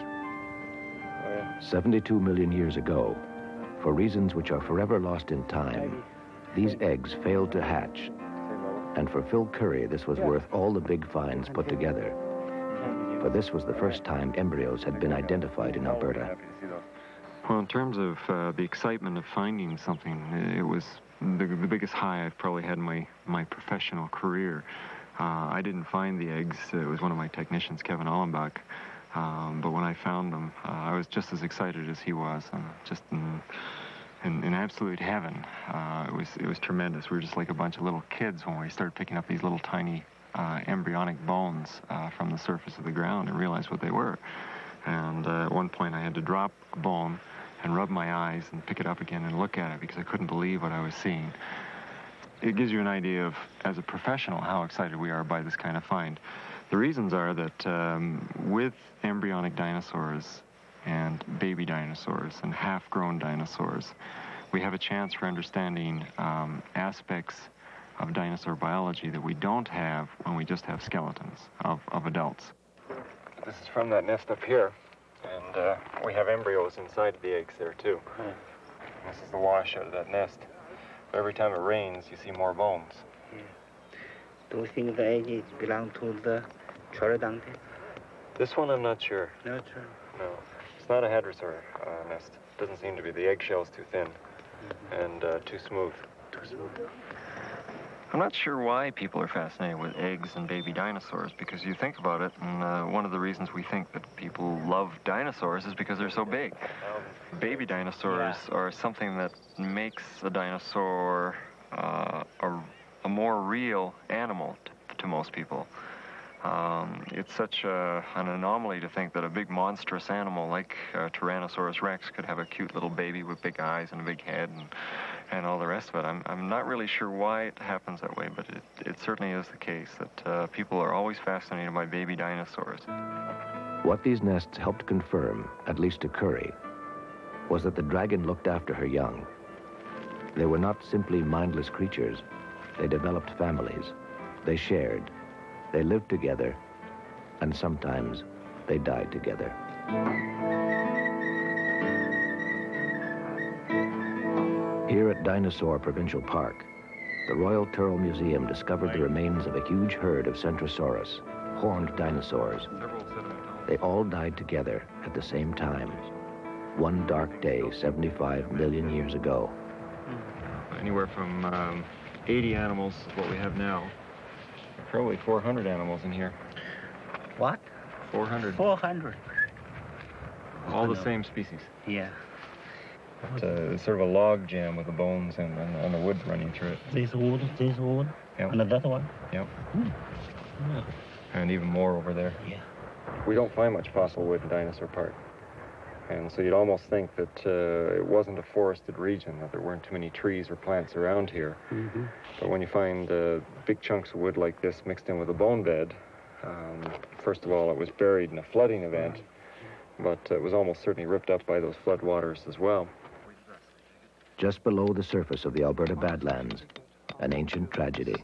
72 million years ago, for reasons which are forever lost in time, these eggs failed to hatch. And for Phil Currie, this was worth all the big finds put together. For this was the first time embryos had been identified in Alberta. Well, in terms of the excitement of finding something, it was the biggest high I've probably had in my professional career. I didn't find the eggs. It was one of my technicians, Kevin Allenbach. But when I found them, I was just as excited as he was. Just in absolute heaven. It was tremendous. We were just like a bunch of little kids when we started picking up these little tiny embryonic bones from the surface of the ground and realized what they were. And at one point I had to drop a bone and rub my eyes and pick it up again and look at it because I couldn't believe what I was seeing. It gives you an idea of, as a professional, how excited we are by this kind of find. The reasons are that with embryonic dinosaurs and baby dinosaurs and half-grown dinosaurs, we have a chance for understanding aspects of dinosaur biology that we don't have when we just have skeletons of adults. This is from that nest up here, and we have embryos inside the eggs there too. This is the wash out of that nest. Every time it rains, you see more bones. Do you think the egg belong to the Troodon? This one I'm not sure. Not sure. No. It's not a hadrosaur nest. Doesn't seem to be. The eggshell's too thin and too smooth. Too smooth. I'm not sure why people are fascinated with eggs and baby dinosaurs, because you think about it, and one of the reasons we think that people love dinosaurs is because they're so big. Baby dinosaurs are something that makes a dinosaur a more real animal to most people. It's such an anomaly to think that a big monstrous animal like Tyrannosaurus rex could have a cute little baby with big eyes and a big head and all the rest of it. I'm not really sure why it happens that way, but it certainly is the case that people are always fascinated by baby dinosaurs. What these nests helped confirm, at least to Curry, was that the dragon looked after her young. They were not simply mindless creatures. They developed families. They shared. They lived together. And sometimes they died together. Here at Dinosaur Provincial Park, the Royal Turrell Museum discovered the remains of a huge herd of Centrosaurus, horned dinosaurs. They all died together at the same time, one dark day 75 million years ago. Anywhere from 80 animals is what we have now. Probably 400 animals in here. What? 400. 400. All the same species. Yeah. It's sort of a log jam with the bones and the wood running through it. This wood, Yep. and that one. Yep. Yeah. And even more over there. Yeah. We don't find much fossil wood in Dinosaur Park. And so you'd almost think that it wasn't a forested region, that there weren't too many trees or plants around here. Mm-hmm. But when you find big chunks of wood like this mixed in with a bone bed, first of all, it was buried in a flooding event, but it was almost certainly ripped up by those flood waters as well. Just below the surface of the Alberta Badlands, an ancient tragedy.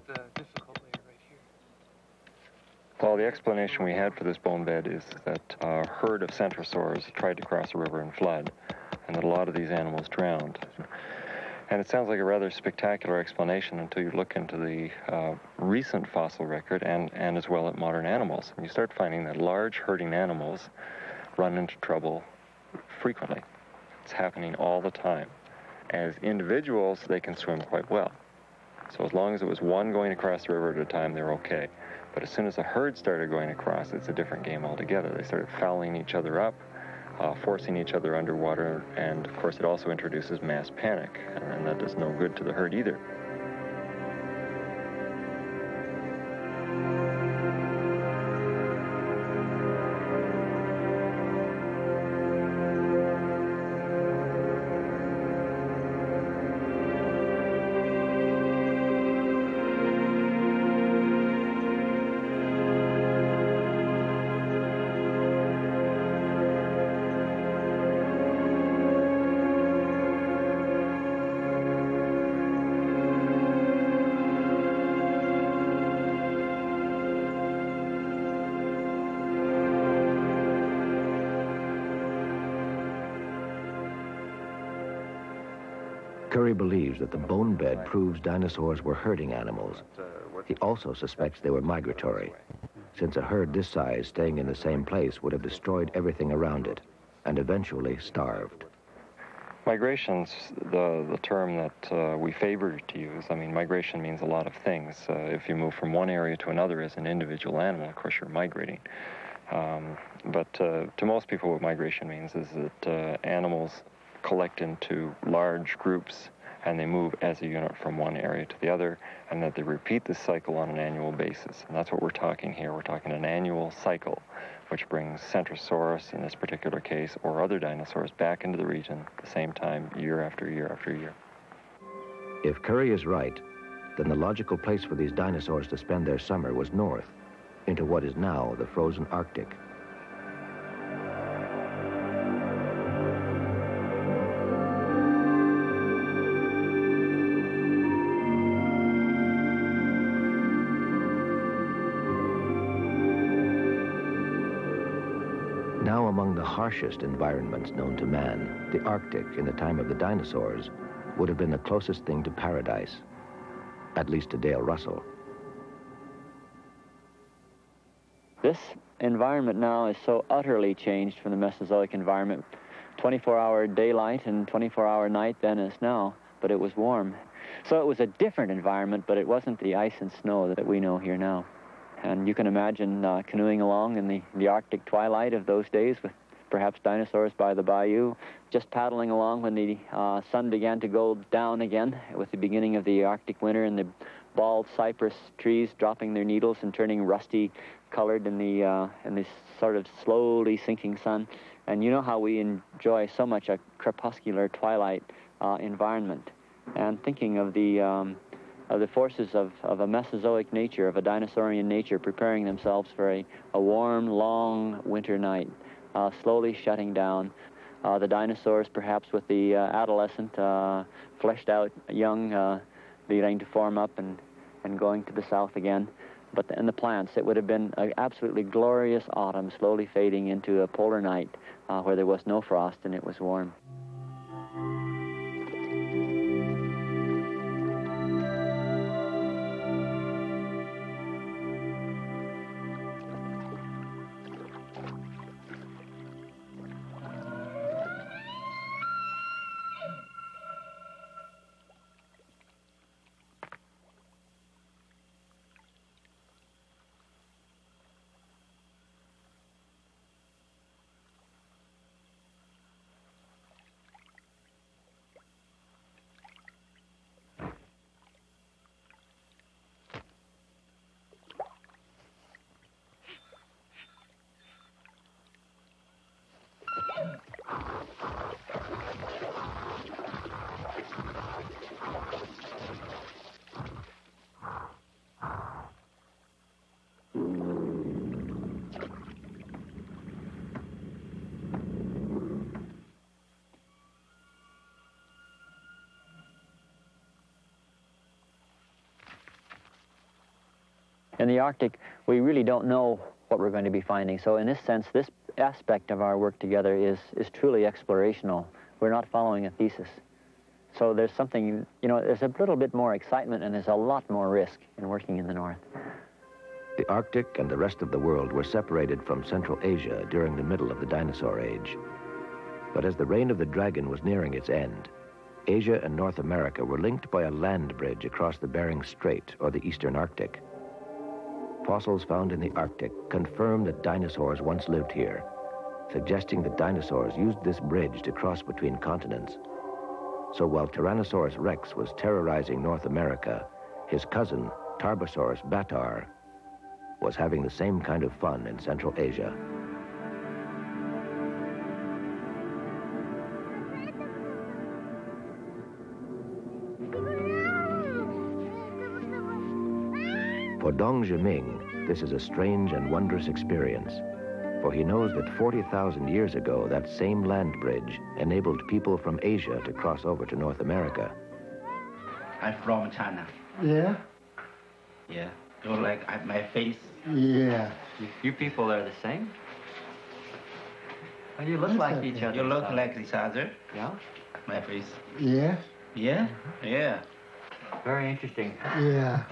Well, the explanation we had for this bone bed is that a herd of Centrosaurs tried to cross a river and flood, and that a lot of these animals drowned. And it sounds like a rather spectacular explanation until you look into the recent fossil record and as well at modern animals. And you start finding that large herding animals run into trouble frequently. It's happening all the time. As individuals, they can swim quite well. So as long as it was one going across the river at a time, they're okay. But as soon as a herd started going across, it's a different game altogether. They started fouling each other up, forcing each other underwater, and of course it also introduces mass panic, and that does no good to the herd either. Curry believes that the bone bed proves dinosaurs were herding animals. He also suspects they were migratory, since a herd this size staying in the same place would have destroyed everything around it and eventually starved. Migration's the term that we favor to use. I mean, migration means a lot of things. If you move from one area to another as an individual animal, of course, you're migrating. But to most people, what migration means is that animals collect into large groups and they move as a unit from one area to the other, and that they repeat this cycle on an annual basis. And that's what we're talking here. We're talking an annual cycle, which brings Centrosaurus, in this particular case, or other dinosaurs back into the region at the same time, year after year after year. If Curry is right, then the logical place for these dinosaurs to spend their summer was north, into what is now the frozen Arctic. Now among the harshest environments known to man, the Arctic in the time of the dinosaurs would have been the closest thing to paradise, at least to Dale Russell. This environment now is so utterly changed from the Mesozoic environment. 24-hour daylight and 24-hour night then as now, but it was warm. So it was a different environment, but it wasn't the ice and snow that we know here now. And you can imagine canoeing along in the Arctic twilight of those days with perhaps dinosaurs by the bayou, just paddling along when the sun began to go down again with the beginning of the Arctic winter, and the bald cypress trees dropping their needles and turning rusty colored in the sort of slowly sinking sun. And you know how we enjoy so much a crepuscular twilight environment. and thinking of the forces of a Mesozoic nature, of a dinosaurian nature, preparing themselves for a warm, long winter night, slowly shutting down. The dinosaurs, perhaps with the adolescent, fleshed out young, beginning to form up and going to the south again. But in the plants, it would have been an absolutely glorious autumn, slowly fading into a polar night where there was no frost and it was warm. In the Arctic, we really don't know what we're going to be finding. So in this sense, this aspect of our work together is truly explorational. We're not following a thesis. So there's something, you know, there's a little bit more excitement and there's a lot more risk in working in the north. The Arctic and the rest of the world were separated from Central Asia during the middle of the dinosaur age. But as the reign of the dragon was nearing its end, Asia and North America were linked by a land bridge across the Bering Strait, or the Eastern Arctic. Fossils found in the Arctic confirm that dinosaurs once lived here, suggesting that dinosaurs used this bridge to cross between continents. So while Tyrannosaurus rex was terrorizing North America, his cousin, Tarbosaurus batar, was having the same kind of fun in Central Asia. For Dong Zhiming, this is a strange and wondrous experience, for he knows that 40,000 years ago, that same land bridge enabled people from Asia to cross over to North America. I'm from China. Yeah? Yeah. You like my face? Yeah. You people are the same? Well, you look like each other. You look like each other? Yeah? My face? Yeah. Yeah? Yeah. Very interesting. Yeah.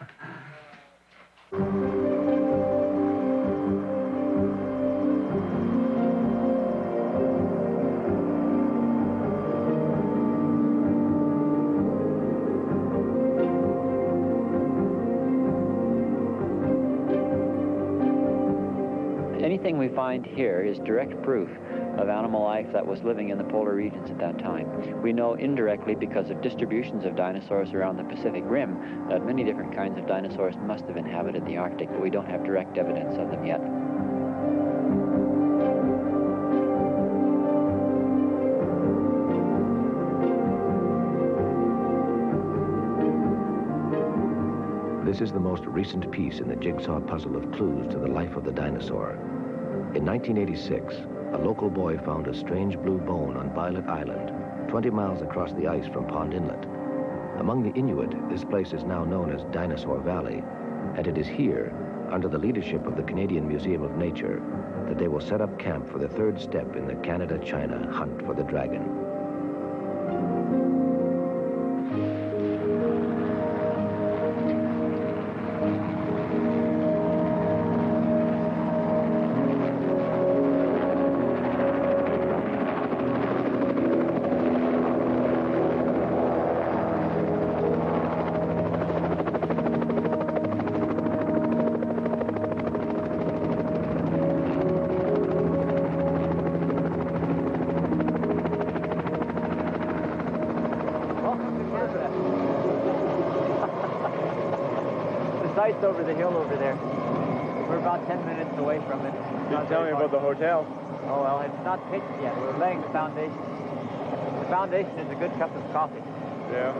Anything we find here is direct proof of animal life that was living in the polar regions at that time. We know indirectly, because of distributions of dinosaurs around the Pacific Rim, that many different kinds of dinosaurs must have inhabited the Arctic, but we don't have direct evidence of them yet. This is the most recent piece in the jigsaw puzzle of clues to the life of the dinosaur. In 1986, a local boy found a strange blue bone on Violet Island, 20 miles across the ice from Pond Inlet. Among the Inuit, this place is now known as Dinosaur Valley, and it is here, under the leadership of the Canadian Museum of Nature, that they will set up camp for the third step in the Canada-China hunt for the dragon. Over the hill over there. We're about 10 minutes away from it. You tell me about the hotel. Oh, well, it's not pitched yet. We're laying the foundation. The foundation is a good cup of coffee. Yeah.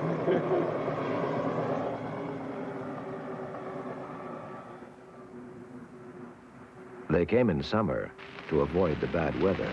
They came in summer to avoid the bad weather.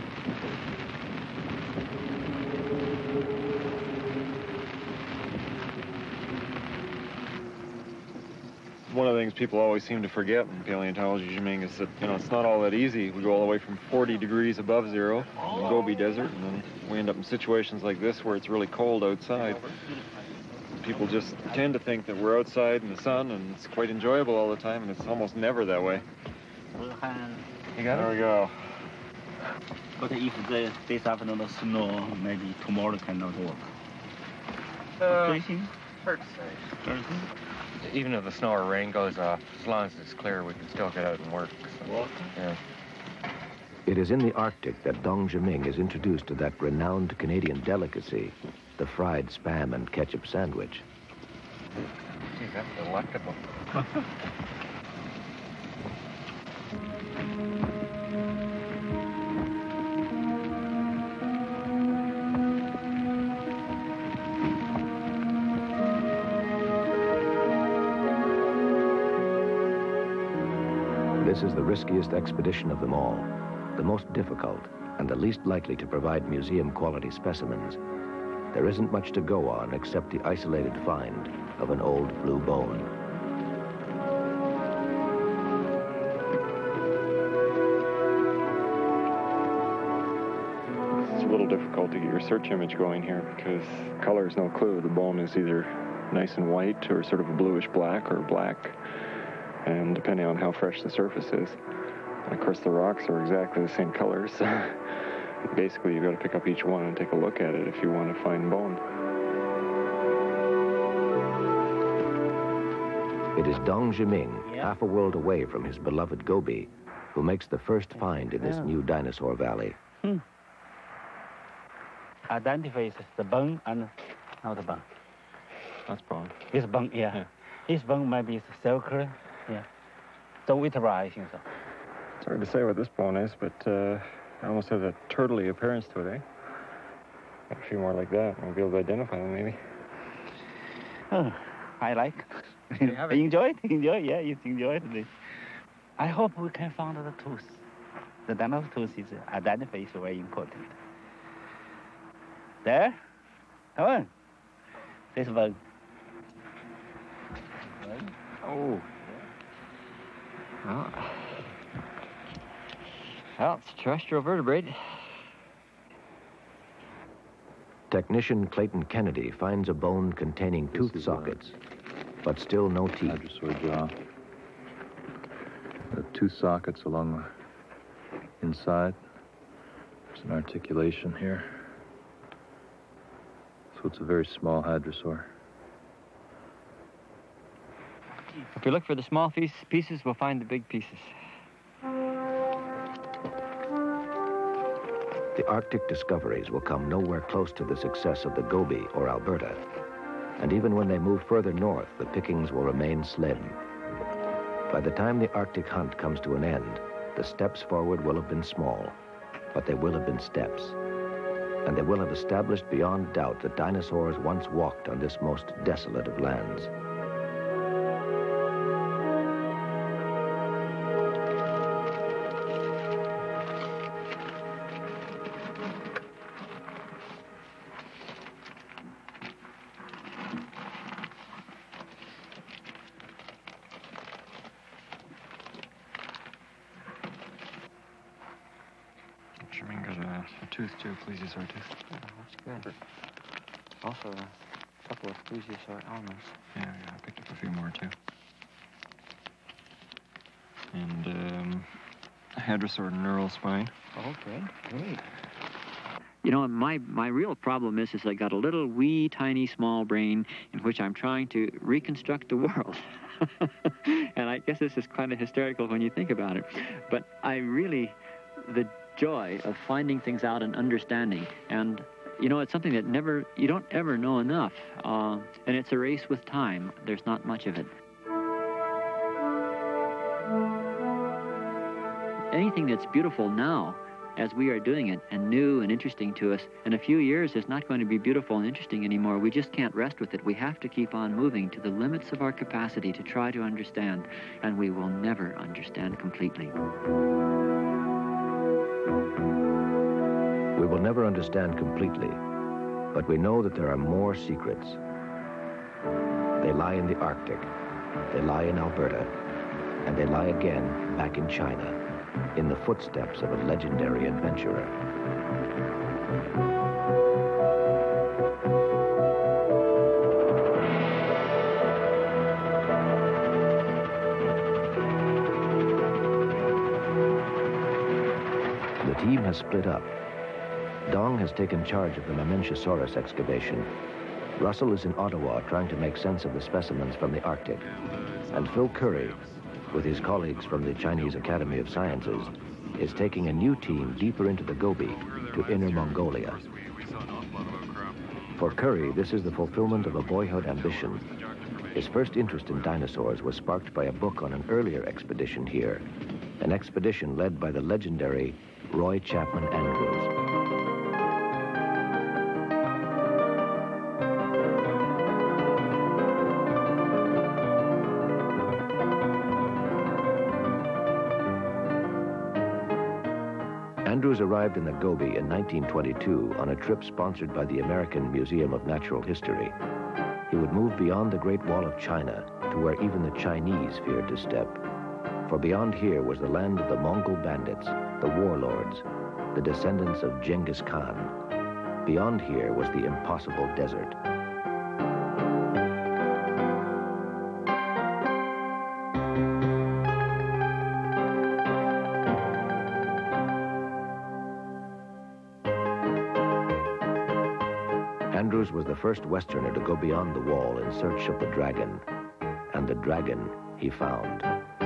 One of the things people always seem to forget in paleontology, Jiming, is that, it's not all that easy. We go all the way from 40 degrees above zero in the Gobi Desert, and then we end up in situations like this where it's really cold outside. People just tend to think that we're outside in the sun and it's quite enjoyable all the time, and it's almost never that way. You got it? There we go. But if this afternoon snow, maybe tomorrow cannot work. Hard to say. Even if the snow or rain goes off, as long as it's clear, we can still get out and work. So, yeah. It is in the Arctic that Dong Jiming is introduced to that renowned Canadian delicacy, the fried Spam and ketchup sandwich. Gee, that's delectable. This is the riskiest expedition of them all, the most difficult, and the least likely to provide museum-quality specimens. There isn't much to go on except the isolated find of an old blue bone. It's a little difficult to get your search image going here because color is no clue. The bone is either nice and white or sort of a bluish black or black, and depending on how fresh the surface is. And of course the rocks are exactly the same colors. Basically you've got to pick up each one and take a look at it if you want to find bone. It is Dong Jiming, half a world away from his beloved Gobi, who makes the first find in this new dinosaur valley. Identifies the bone and not the bone. That's bone. It's bone, yeah. His bone maybe is circular. Yeah. So we try, I think so. It's hard to say what this bone is, but it almost has a turtley appearance to it, eh? Got a few more like that, and we'll be able to identify them, maybe. Oh, I like. Enjoy it? Enjoy it? Yeah, you enjoy it. I hope we can find the tooth. The dinosaur tooth is identified, is very important. There? Come on. This bone. Oh. Well, it's a terrestrial vertebrate. Technician Clayton Kennedy finds a bone containing tooth sockets, but still no teeth. Hadrosaur jaw. The tooth sockets along the inside. There's an articulation here. So it's a very small hadrosaur. If we look for the small pieces, we'll find the big pieces. The Arctic discoveries will come nowhere close to the success of the Gobi or Alberta. And even when they move further north, the pickings will remain slim. By the time the Arctic hunt comes to an end, the steps forward will have been small, but they will have been steps. And they will have established beyond doubt that dinosaurs once walked on this most desolate of lands. Tooth too, plesiosaur tooth. Yeah, that's good. Also, a couple of plesiosaur elements. Yeah, I picked up a few more too. And hadrosaur neural spine. Okay, great. You know, my real problem is I got a little wee tiny small brain in which I'm trying to reconstruct the world. And I guess this is kind of hysterical when you think about it. But the joy of finding things out and understanding. And, you know, it's something that you don't ever know enough. And it's a race with time. There's not much of it. Anything that's beautiful now as we are doing it, and new and interesting to us. In a few years, it's not going to be beautiful and interesting anymore. We just can't rest with it. We have to keep on moving to the limits of our capacity to try to understand, and we will never understand completely. We will never understand completely, but we know that there are more secrets. They lie in the Arctic, they lie in Alberta, and they lie again back in China, in the footsteps of a legendary adventurer. The team has split up. Dong has taken charge of the Mamenchisaurus excavation. Russell is in Ottawa trying to make sense of the specimens from the Arctic. And Phil Currie, with his colleagues from the Chinese Academy of Sciences, is taking a new team deeper into the Gobi to Inner Mongolia. For Currie, this is the fulfillment of a boyhood ambition. His first interest in dinosaurs was sparked by a book on an earlier expedition here, an expedition led by the legendary Roy Chapman Andrews. Andrews arrived in the Gobi in 1922 on a trip sponsored by the American Museum of Natural History. He would move beyond the Great Wall of China to where even the Chinese feared to step. For beyond here was the land of the Mongol bandits, the warlords, the descendants of Genghis Khan. Beyond here was the impossible desert. Andrews was the first Westerner to go beyond the wall in search of the dragon, and the dragon he found.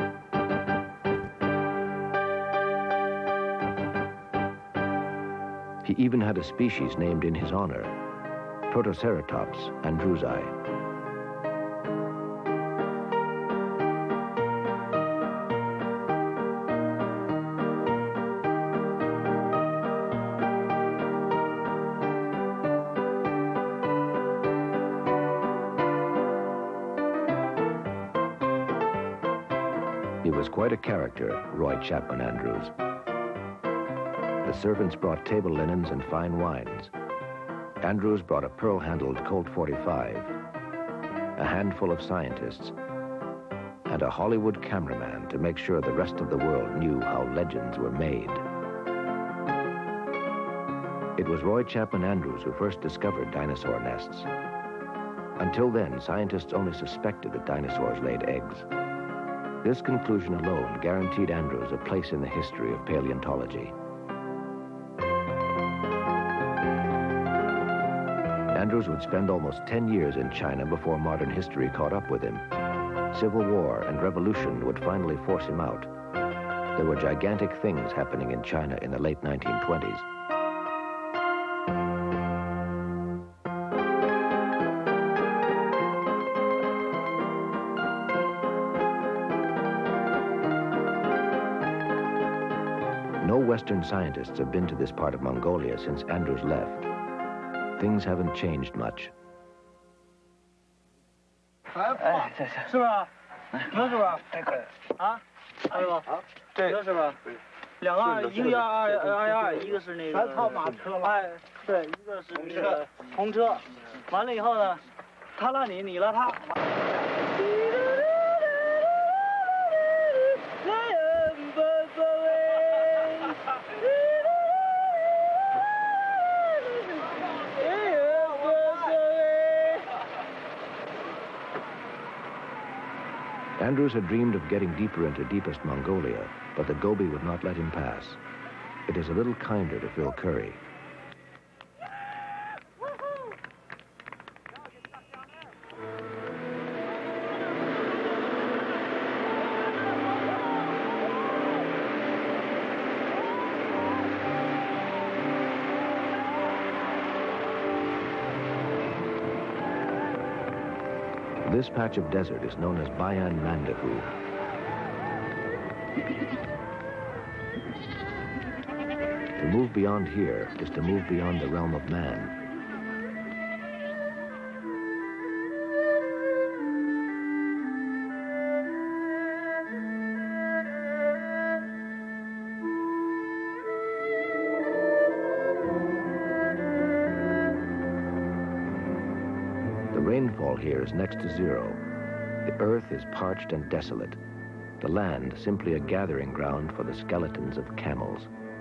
He even had a species named in his honor, Protoceratops andrewsi. He was quite a character, Roy Chapman Andrews. The servants brought table linens and fine wines. Andrews brought a pearl-handled Colt 45, a handful of scientists, and a Hollywood cameraman to make sure the rest of the world knew how legends were made. It was Roy Chapman Andrews who first discovered dinosaur nests. Until then, scientists only suspected that dinosaurs laid eggs. This conclusion alone guaranteed Andrews a place in the history of paleontology. Andrews would spend almost 10 years in China before modern history caught up with him. Civil war and revolution would finally force him out. There were gigantic things happening in China in the late 1920s. No Western scientists have been to this part of Mongolia since Andrews left. Things haven't changed much. 是吧？能是吧？啊，还有吗？这能是吧？两个，一个要222，一个是那个3套马车嘛。哎，对，一个是那个红车。完了以后呢，他拉你，你拉他。 Andrews had dreamed of getting deeper into deepest Mongolia, but the Gobi would not let him pass. It is a little kinder to Phil Currie. This patch of desert is known as Bayan Mandahu. To move beyond here is to move beyond the realm of man. The rainfall here is next to zero. The earth is parched and desolate. The land simply a gathering ground for the skeletons of camels.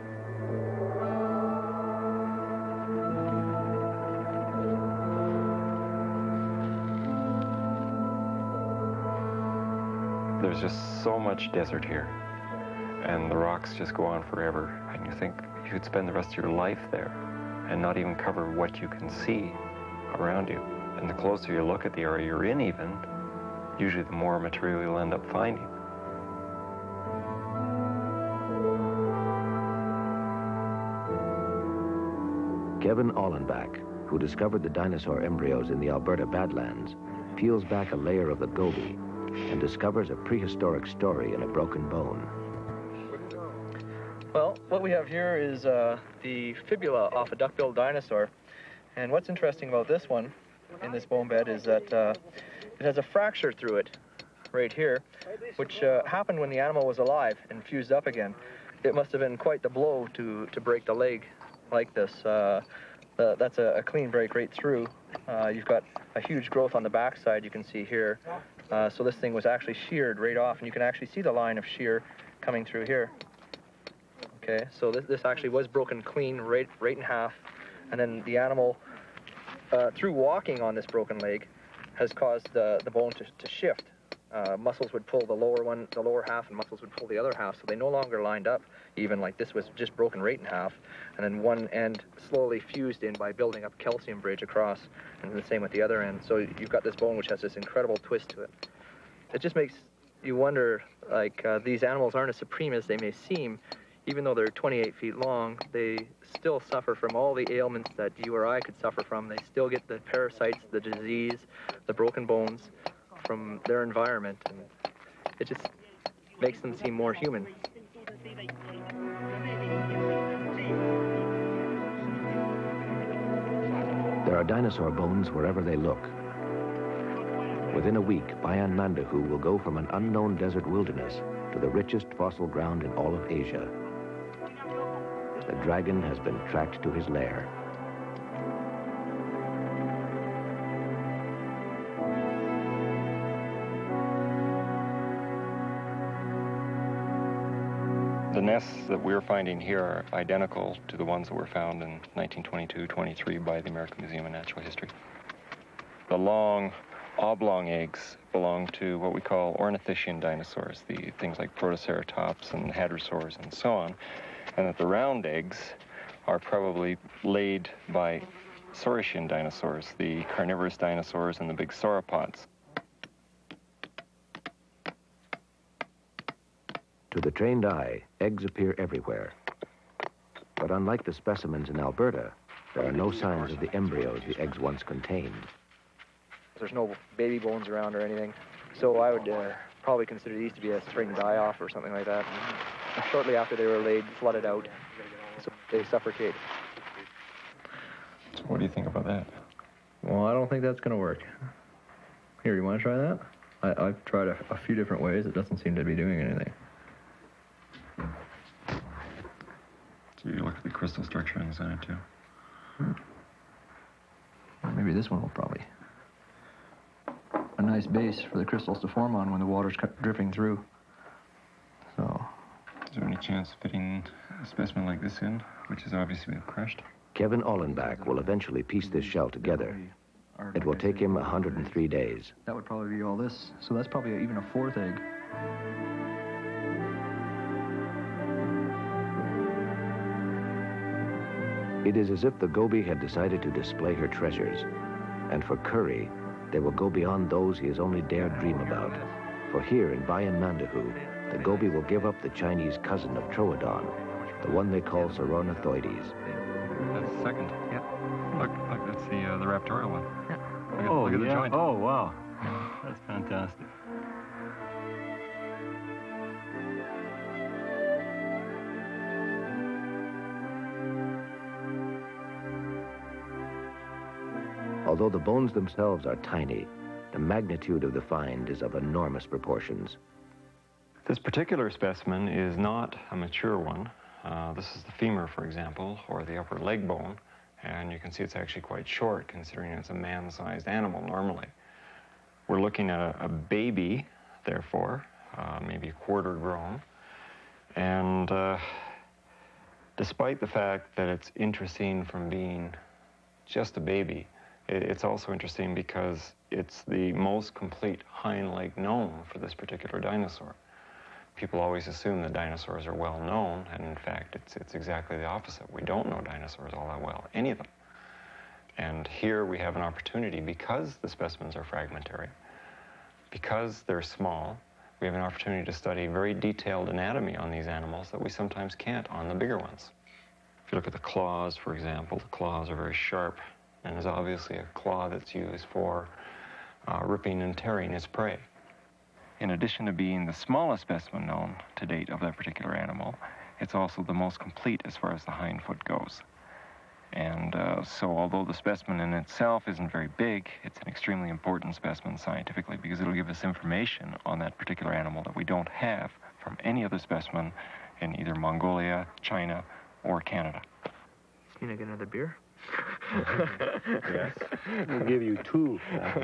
There's just so much desert here, and the rocks just go on forever, and you think you could spend the rest of your life there and not even cover what you can see around you. And the closer you look at the area you're in even, usually the more material you'll end up finding. Kevin Ollenbach, who discovered the dinosaur embryos in the Alberta Badlands, peels back a layer of the Gobi and discovers a prehistoric story in a broken bone. Well, what we have here is the fibula off a duck-billed dinosaur. And what's interesting about this one in this bone bed is that it has a fracture through it right here, which happened when the animal was alive and fused up again. It must have been quite the blow to break the leg like this. That's a clean break right through. You've got a huge growth on the backside, you can see here. So this thing was actually sheared right off, and you can actually see the line of shear coming through here. Okay, so this actually was broken clean right in half, and then the animal, through walking on this broken leg, has caused the bone to shift. Muscles would pull the lower half, and muscles would pull the other half, so they no longer lined up even. Like this was just broken right in half, and then one end slowly fused in by building up calcium bridge across, and the same with the other end. So you've got this bone which has this incredible twist to it. It just makes you wonder, like, these animals aren't as supreme as they may seem. Even though they're 28 feet long, they still suffer from all the ailments that you or I could suffer from. They still get the parasites, the disease, the broken bones from their environment, and it just makes them seem more human. There are dinosaur bones wherever they look. Within a week, Bayan Mandahu will go from an unknown desert wilderness to the richest fossil ground in all of Asia. The dragon has been tracked to his lair. The nests that we're finding here are identical to the ones that were found in 1922-23 by the American Museum of Natural History. The long, oblong eggs belong to what we call ornithischian dinosaurs, the things like Protoceratops and hadrosaurs and so on, and that the round eggs are probably laid by saurischian dinosaurs, the carnivorous dinosaurs and the big sauropods. To the trained eye, eggs appear everywhere. But unlike the specimens in Alberta, there are no signs of the embryos the eggs once contained. There's no baby bones around or anything, so I would probably consider these to be a spring die-off or something like that. And shortly after they were laid, flooded out, so they suffocate. So what do you think about that? Well, I don't think that's going to work. Here, you want to try that? I've tried a few different ways. It doesn't seem to be doing anything. So you look at the crystal structure inside too. Well, maybe this one will probably. A nice base for the crystals to form on when the water's dripping through. So. Is there any chance of fitting a specimen like this in, which has obviously been crushed? Kevin Ollenbach will eventually piece this shell together. It will take him 103 days. That would probably be all this. So that's probably even a fourth egg. It is as if the Gobi had decided to display her treasures. And for Curry, they will go beyond those he has only dared dream about. For here in Bayan Mandahu, the Gobi will give up the Chinese cousin of Troodon, the one they call Saurornithoides. That's the second. Yeah. Look, that's the raptorial one. Yeah. Look at the joint. Oh, wow. That's fantastic. Although the bones themselves are tiny, the magnitude of the find is of enormous proportions. This particular specimen is not a mature one. This is the femur, for example, or the upper leg bone, and you can see it's actually quite short considering it's a man-sized animal normally. We're looking at a baby, therefore, maybe a quarter grown, and despite the fact that it's interesting from being just a baby, it's also interesting because it's the most complete hind leg known for this particular dinosaur. People always assume that dinosaurs are well known, and in fact, it's exactly the opposite. We don't know dinosaurs all that well, any of them. And here we have an opportunity, because the specimens are fragmentary, because they're small, we have an opportunity to study very detailed anatomy on these animals that we sometimes can't on the bigger ones. If you look at the claws, for example, the claws are very sharp, and is obviously a claw that's used for ripping and tearing its prey. In addition to being the smallest specimen known to date of that particular animal, it's also the most complete as far as the hind foot goes. And so although the specimen in itself isn't very big, it's an extremely important specimen scientifically because it'll give us information on that particular animal that we don't have from any other specimen in either Mongolia, China, or Canada. Can I get another beer? Yes. We'll give you 2.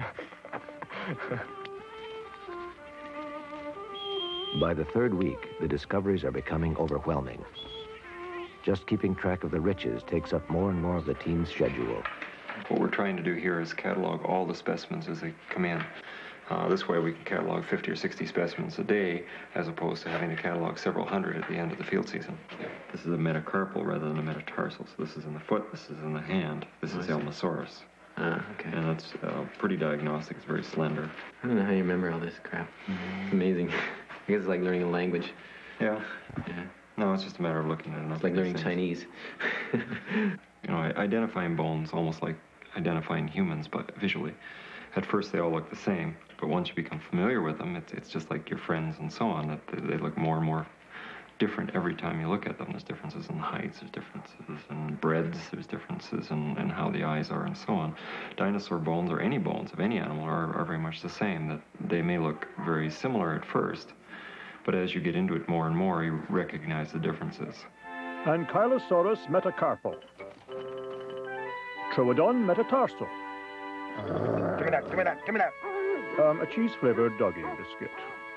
By the 3rd week, the discoveries are becoming overwhelming. Just keeping track of the riches takes up more and more of the team's schedule. What we're trying to do here is catalog all the specimens as they come in. This way we can catalog 50 or 60 specimens a day, as opposed to having to catalog several hundred at the end of the field season. This is a metacarpal rather than a metatarsal. So this is in the foot, this is in the hand, this is Elmosaurus. Okay. And it's pretty diagnostic, it's very slender. I don't know how you remember all this crap. It's amazing. I guess it's like learning a language. Yeah. No, it's just a matter of looking at enough. It's like learning Chinese. You know, identifying bones almost like identifying humans, but visually. At first, they all look the same, but once you become familiar with them, it's just like your friends and so on, that they look more and more different every time you look at them. There's differences in heights, there's differences in breadths, there's differences in how the eyes are and so on. Dinosaur bones, or any bones of any animal, are very much the same, that they may look very similar at first, but as you get into it more and more, you recognize the differences. Ankylosaurus metacarpal. Troodon metatarsal. Give me that, give me that, give me that. A cheese-flavored doggy biscuit.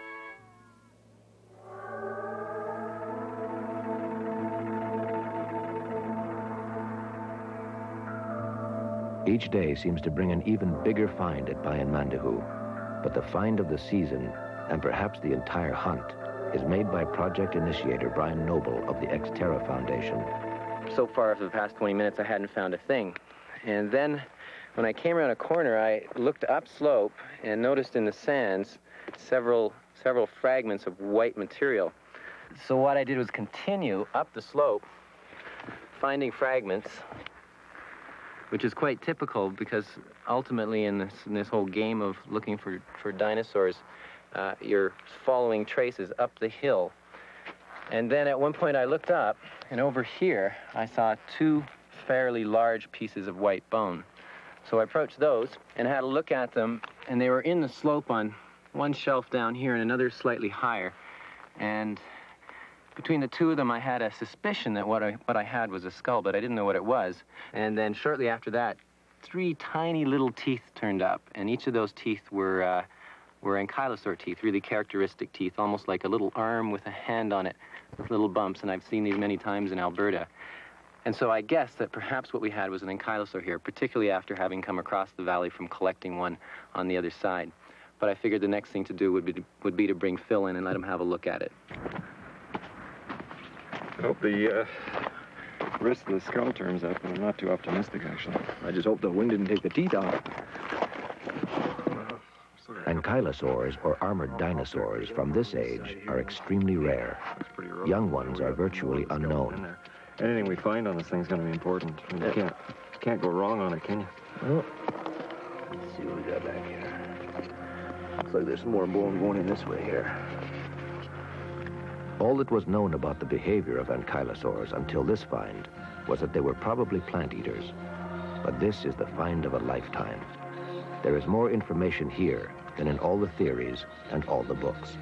Each day seems to bring an even bigger find at Bayan Mandahu, but the find of the season, and perhaps the entire hunt, is made by project initiator Brian Noble of the Xterra Foundation. So far, for the past 20 minutes, I hadn't found a thing. And then, when I came around a corner, I looked upslope and noticed in the sands several fragments of white material. So what I did was continue up the slope, finding fragments, which is quite typical because ultimately in this whole game of looking for dinosaurs, you're following traces up the hill. And then at one point I looked up, and over here I saw 2 fairly large pieces of white bone. So I approached those and had a look at them, and they were in the slope on one shelf down here and another slightly higher. And between the 2 of them, I had a suspicion that what I had was a skull, but I didn't know what it was. And then shortly after that, 3 tiny little teeth turned up, and each of those teeth were ankylosaur teeth, really characteristic teeth, almost like a little arm with a hand on it, with little bumps, and I've seen these many times in Alberta. And so I guessed that perhaps what we had was an ankylosaur here, particularly after having come across the valley from collecting one on the other side. But I figured the next thing to do would be to bring Phil in and let him have a look at it. I hope the rest of the skull turns up, but I'm not too optimistic, actually. I just hope the wind didn't take the teeth out. Ankylosaurs, or armored dinosaurs, from this age are extremely rare. Young ones are virtually unknown. Anything we find on this thing's going to be important. I mean, you can't go wrong on it, can you? Well, let's see what we got back here. Looks like there's some more bone going in this way here. All that was known about the behavior of ankylosaurs until this find was that they were probably plant eaters. But this is the find of a lifetime. There is more information here than in all the theories and all the books.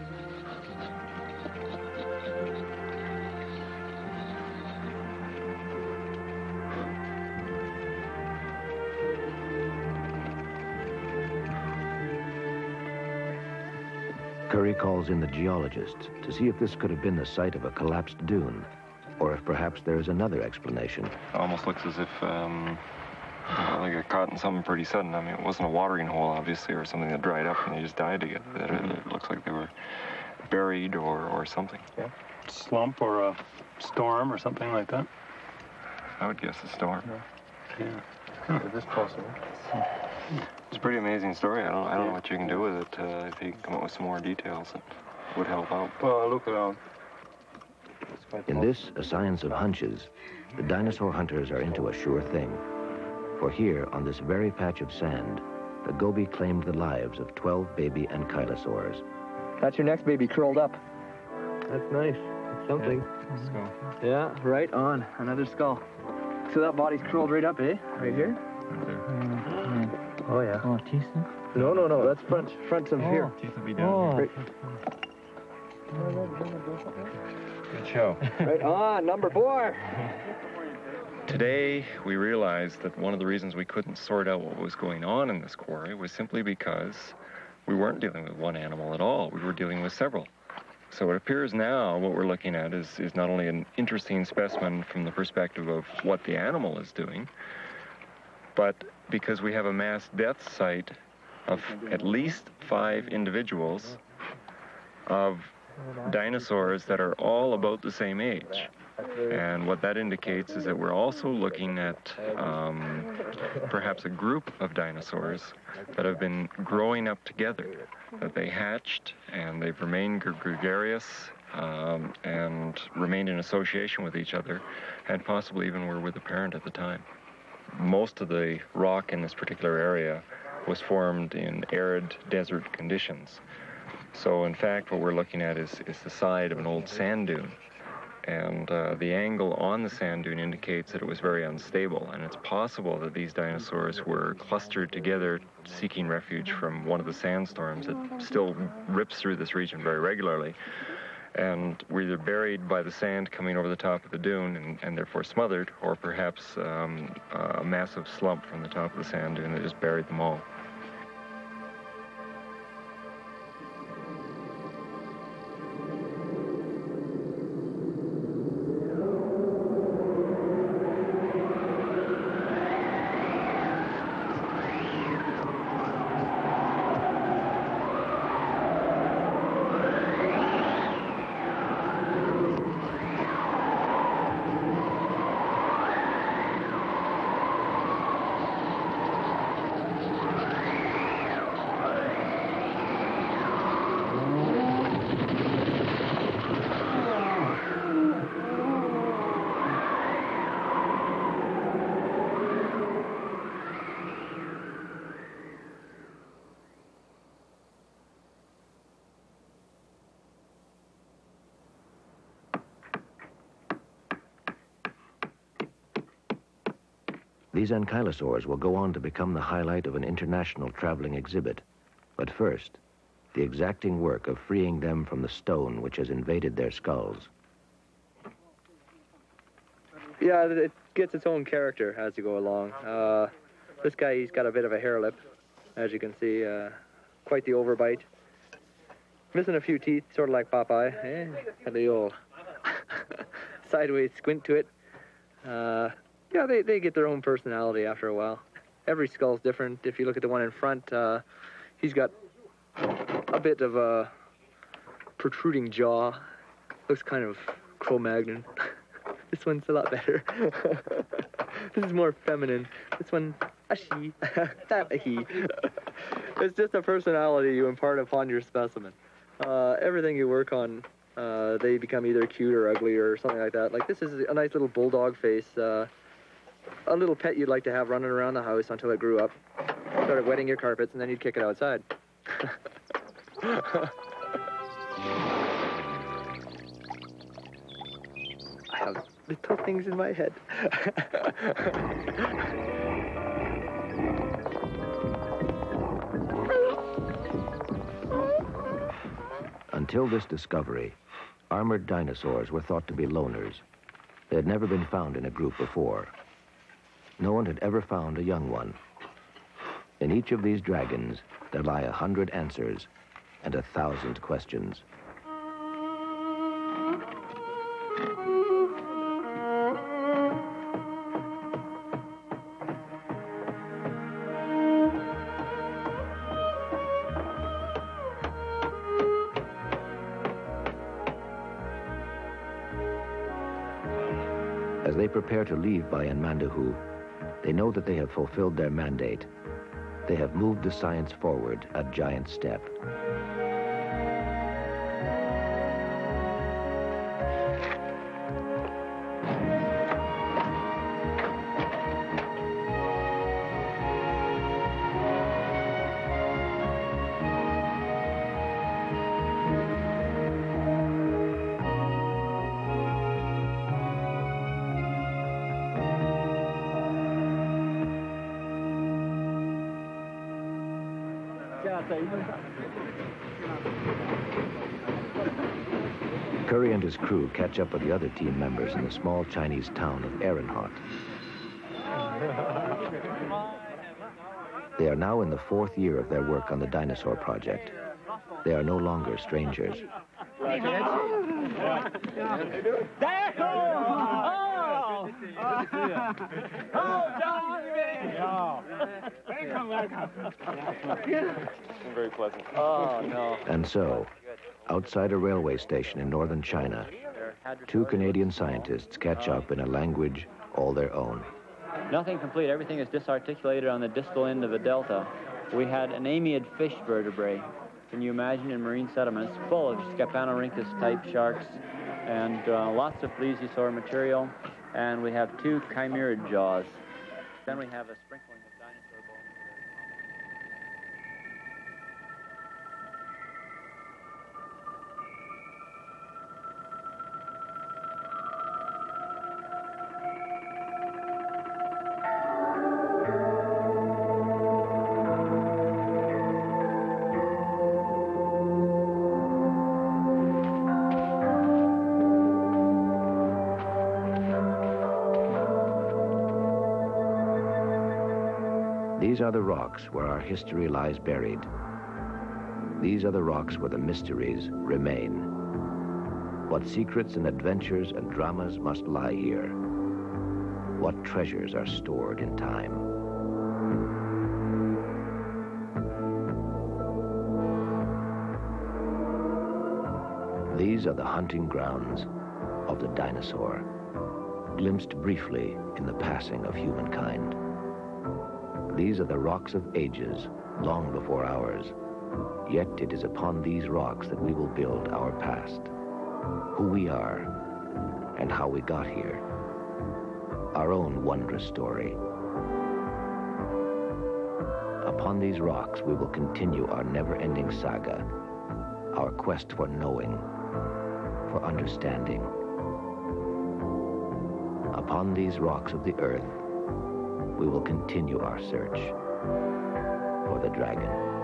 Curry calls in the geologists to see if this could have been the site of a collapsed dune, or if perhaps there is another explanation. It almost looks as if they got caught in something pretty sudden. I mean, it wasn't a watering hole, obviously, or something that dried up and they just died together. It looks like they were buried or something. Yeah. Slump or a storm or something like that? I would guess a storm. Yeah. Is this possible? It's a pretty amazing story. I don't know what you can do with it. If you can come up with some more details, it would help out. Well, look around. In this, a science of hunches, the dinosaur hunters are into a sure thing. For here, on this very patch of sand, the Gobi claimed the lives of 12 baby ankylosaurs. That's your next baby curled up. That's nice. That's something. Skull. Yeah, right on. Another skull. So that body's curled right up, eh? Right here? Right there. Oh, yeah. Oh, teeth? No. That's front of here. Teeth will be down here. Good show. Right on, number 4. Today, we realized that one of the reasons we couldn't sort out what was going on in this quarry was simply because we weren't dealing with one animal at all. We were dealing with several. So it appears now what we're looking at is not only an interesting specimen from the perspective of what the animal is doing, but because we have a mass death site of at least 5 individuals of dinosaurs that are all about the same age. And what that indicates is that we're also looking at perhaps a group of dinosaurs that have been growing up together, that they hatched and they've remained gregarious and remained in association with each other, and possibly even were with a parent at the time. Most of the rock in this particular area was formed in arid desert conditions. So in fact, what we're looking at is the side of an old sand dune. And the angle on the sand dune indicates that it was very unstable, and it's possible that these dinosaurs were clustered together seeking refuge from one of the sandstorms that still rips through this region very regularly, and were either buried by the sand coming over the top of the dune and therefore smothered, or perhaps a massive slump from the top of the sand dune that just buried them all. These ankylosaurs will go on to become the highlight of an international traveling exhibit. But first, the exacting work of freeing them from the stone which has invaded their skulls. Yeah, it gets its own character as you go along. This guy, he's got a bit of a hair lip, as you can see. Quite the overbite. Missing a few teeth, sort of like Popeye. Got the old sideways squint to it. Yeah, they get their own personality after a while. Every skull's different. If you look at the one in front, he's got a bit of a protruding jaw. Looks kind of Cro-Magnon. This one's a lot better. This is more feminine. This one, a she, that a he. It's just a personality you impart upon your specimen. Everything you work on, they become either cute or ugly or something like that. Like this is a nice little bulldog face. A little pet you'd like to have running around the house until it grew up, started wetting your carpets, and then you'd kick it outside. I have little things in my head. Until this discovery, armored dinosaurs were thought to be loners. They had never been found in a group before. No one had ever found a young one. In each of these dragons, there lie 100 answers and 1,000 questions. As they prepare to leave Bayan Mandahu, they know that they have fulfilled their mandate. They have moved the science forward a giant step. Curry and his crew catch up with the other team members in the small Chinese town of Ehrenhot. They are now in the 4th year of their work on the dinosaur project. They are no longer strangers. Very pleasant. Oh, no. And so, outside a railway station in northern China, 2 Canadian scientists catch up in a language all their own. Nothing complete. Everything is disarticulated on the distal end of the delta. We had an amid fish vertebrae. Can you imagine, in marine sediments full of Scapanorhynchus type sharks and lots of plesiosaur material. And we have 2 chimerid jaws. Then we have a sprinkling of dinosaur bones. These are the rocks where our history lies buried. These are the rocks where the mysteries remain. What secrets and adventures and dramas must lie here? What treasures are stored in time? These are the hunting grounds of the dinosaur, glimpsed briefly in the passing of humankind. These are the rocks of ages, long before ours. Yet it is upon these rocks that we will build our past, who we are, and how we got here. Our own wondrous story. Upon these rocks we will continue our never-ending saga, our quest for knowing, for understanding. Upon these rocks of the earth, we will continue our search for the dragon.